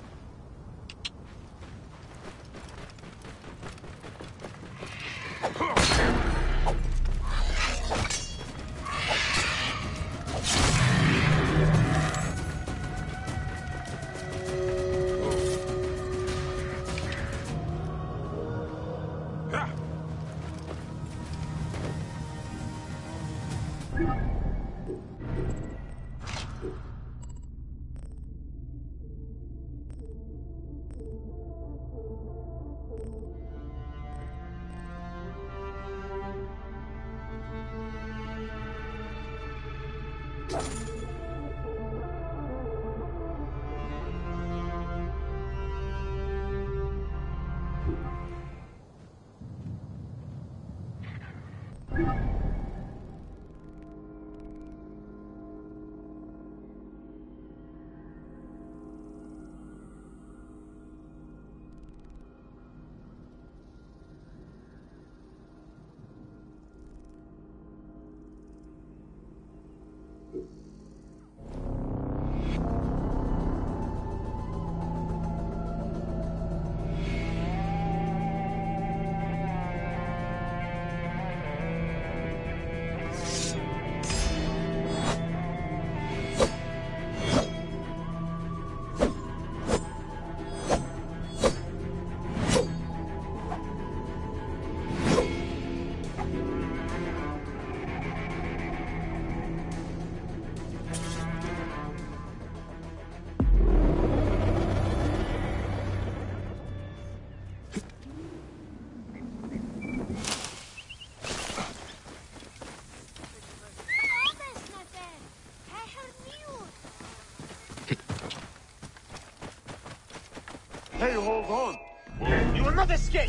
Hey, hold on. You will not escape!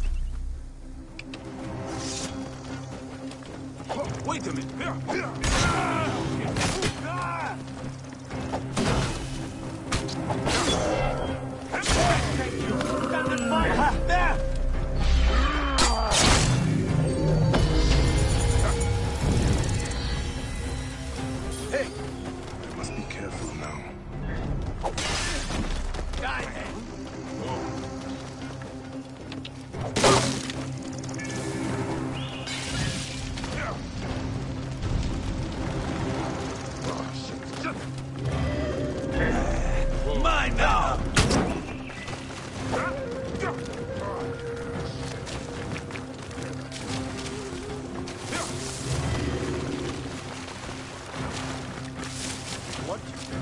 Wait a minute. Stand and fire! There! Hey! I must be careful now. Die then! Mine now! What?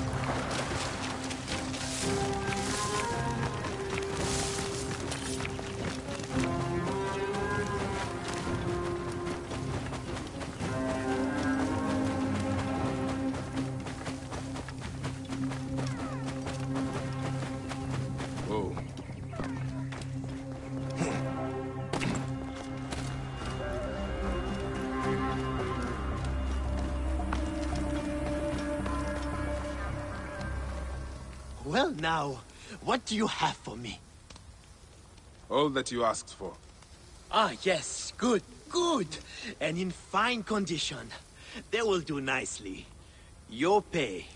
Whoa. Well now, what do you have for me? All that you asked for. Ah, yes, good, good. And in fine condition. They will do nicely. Your pay.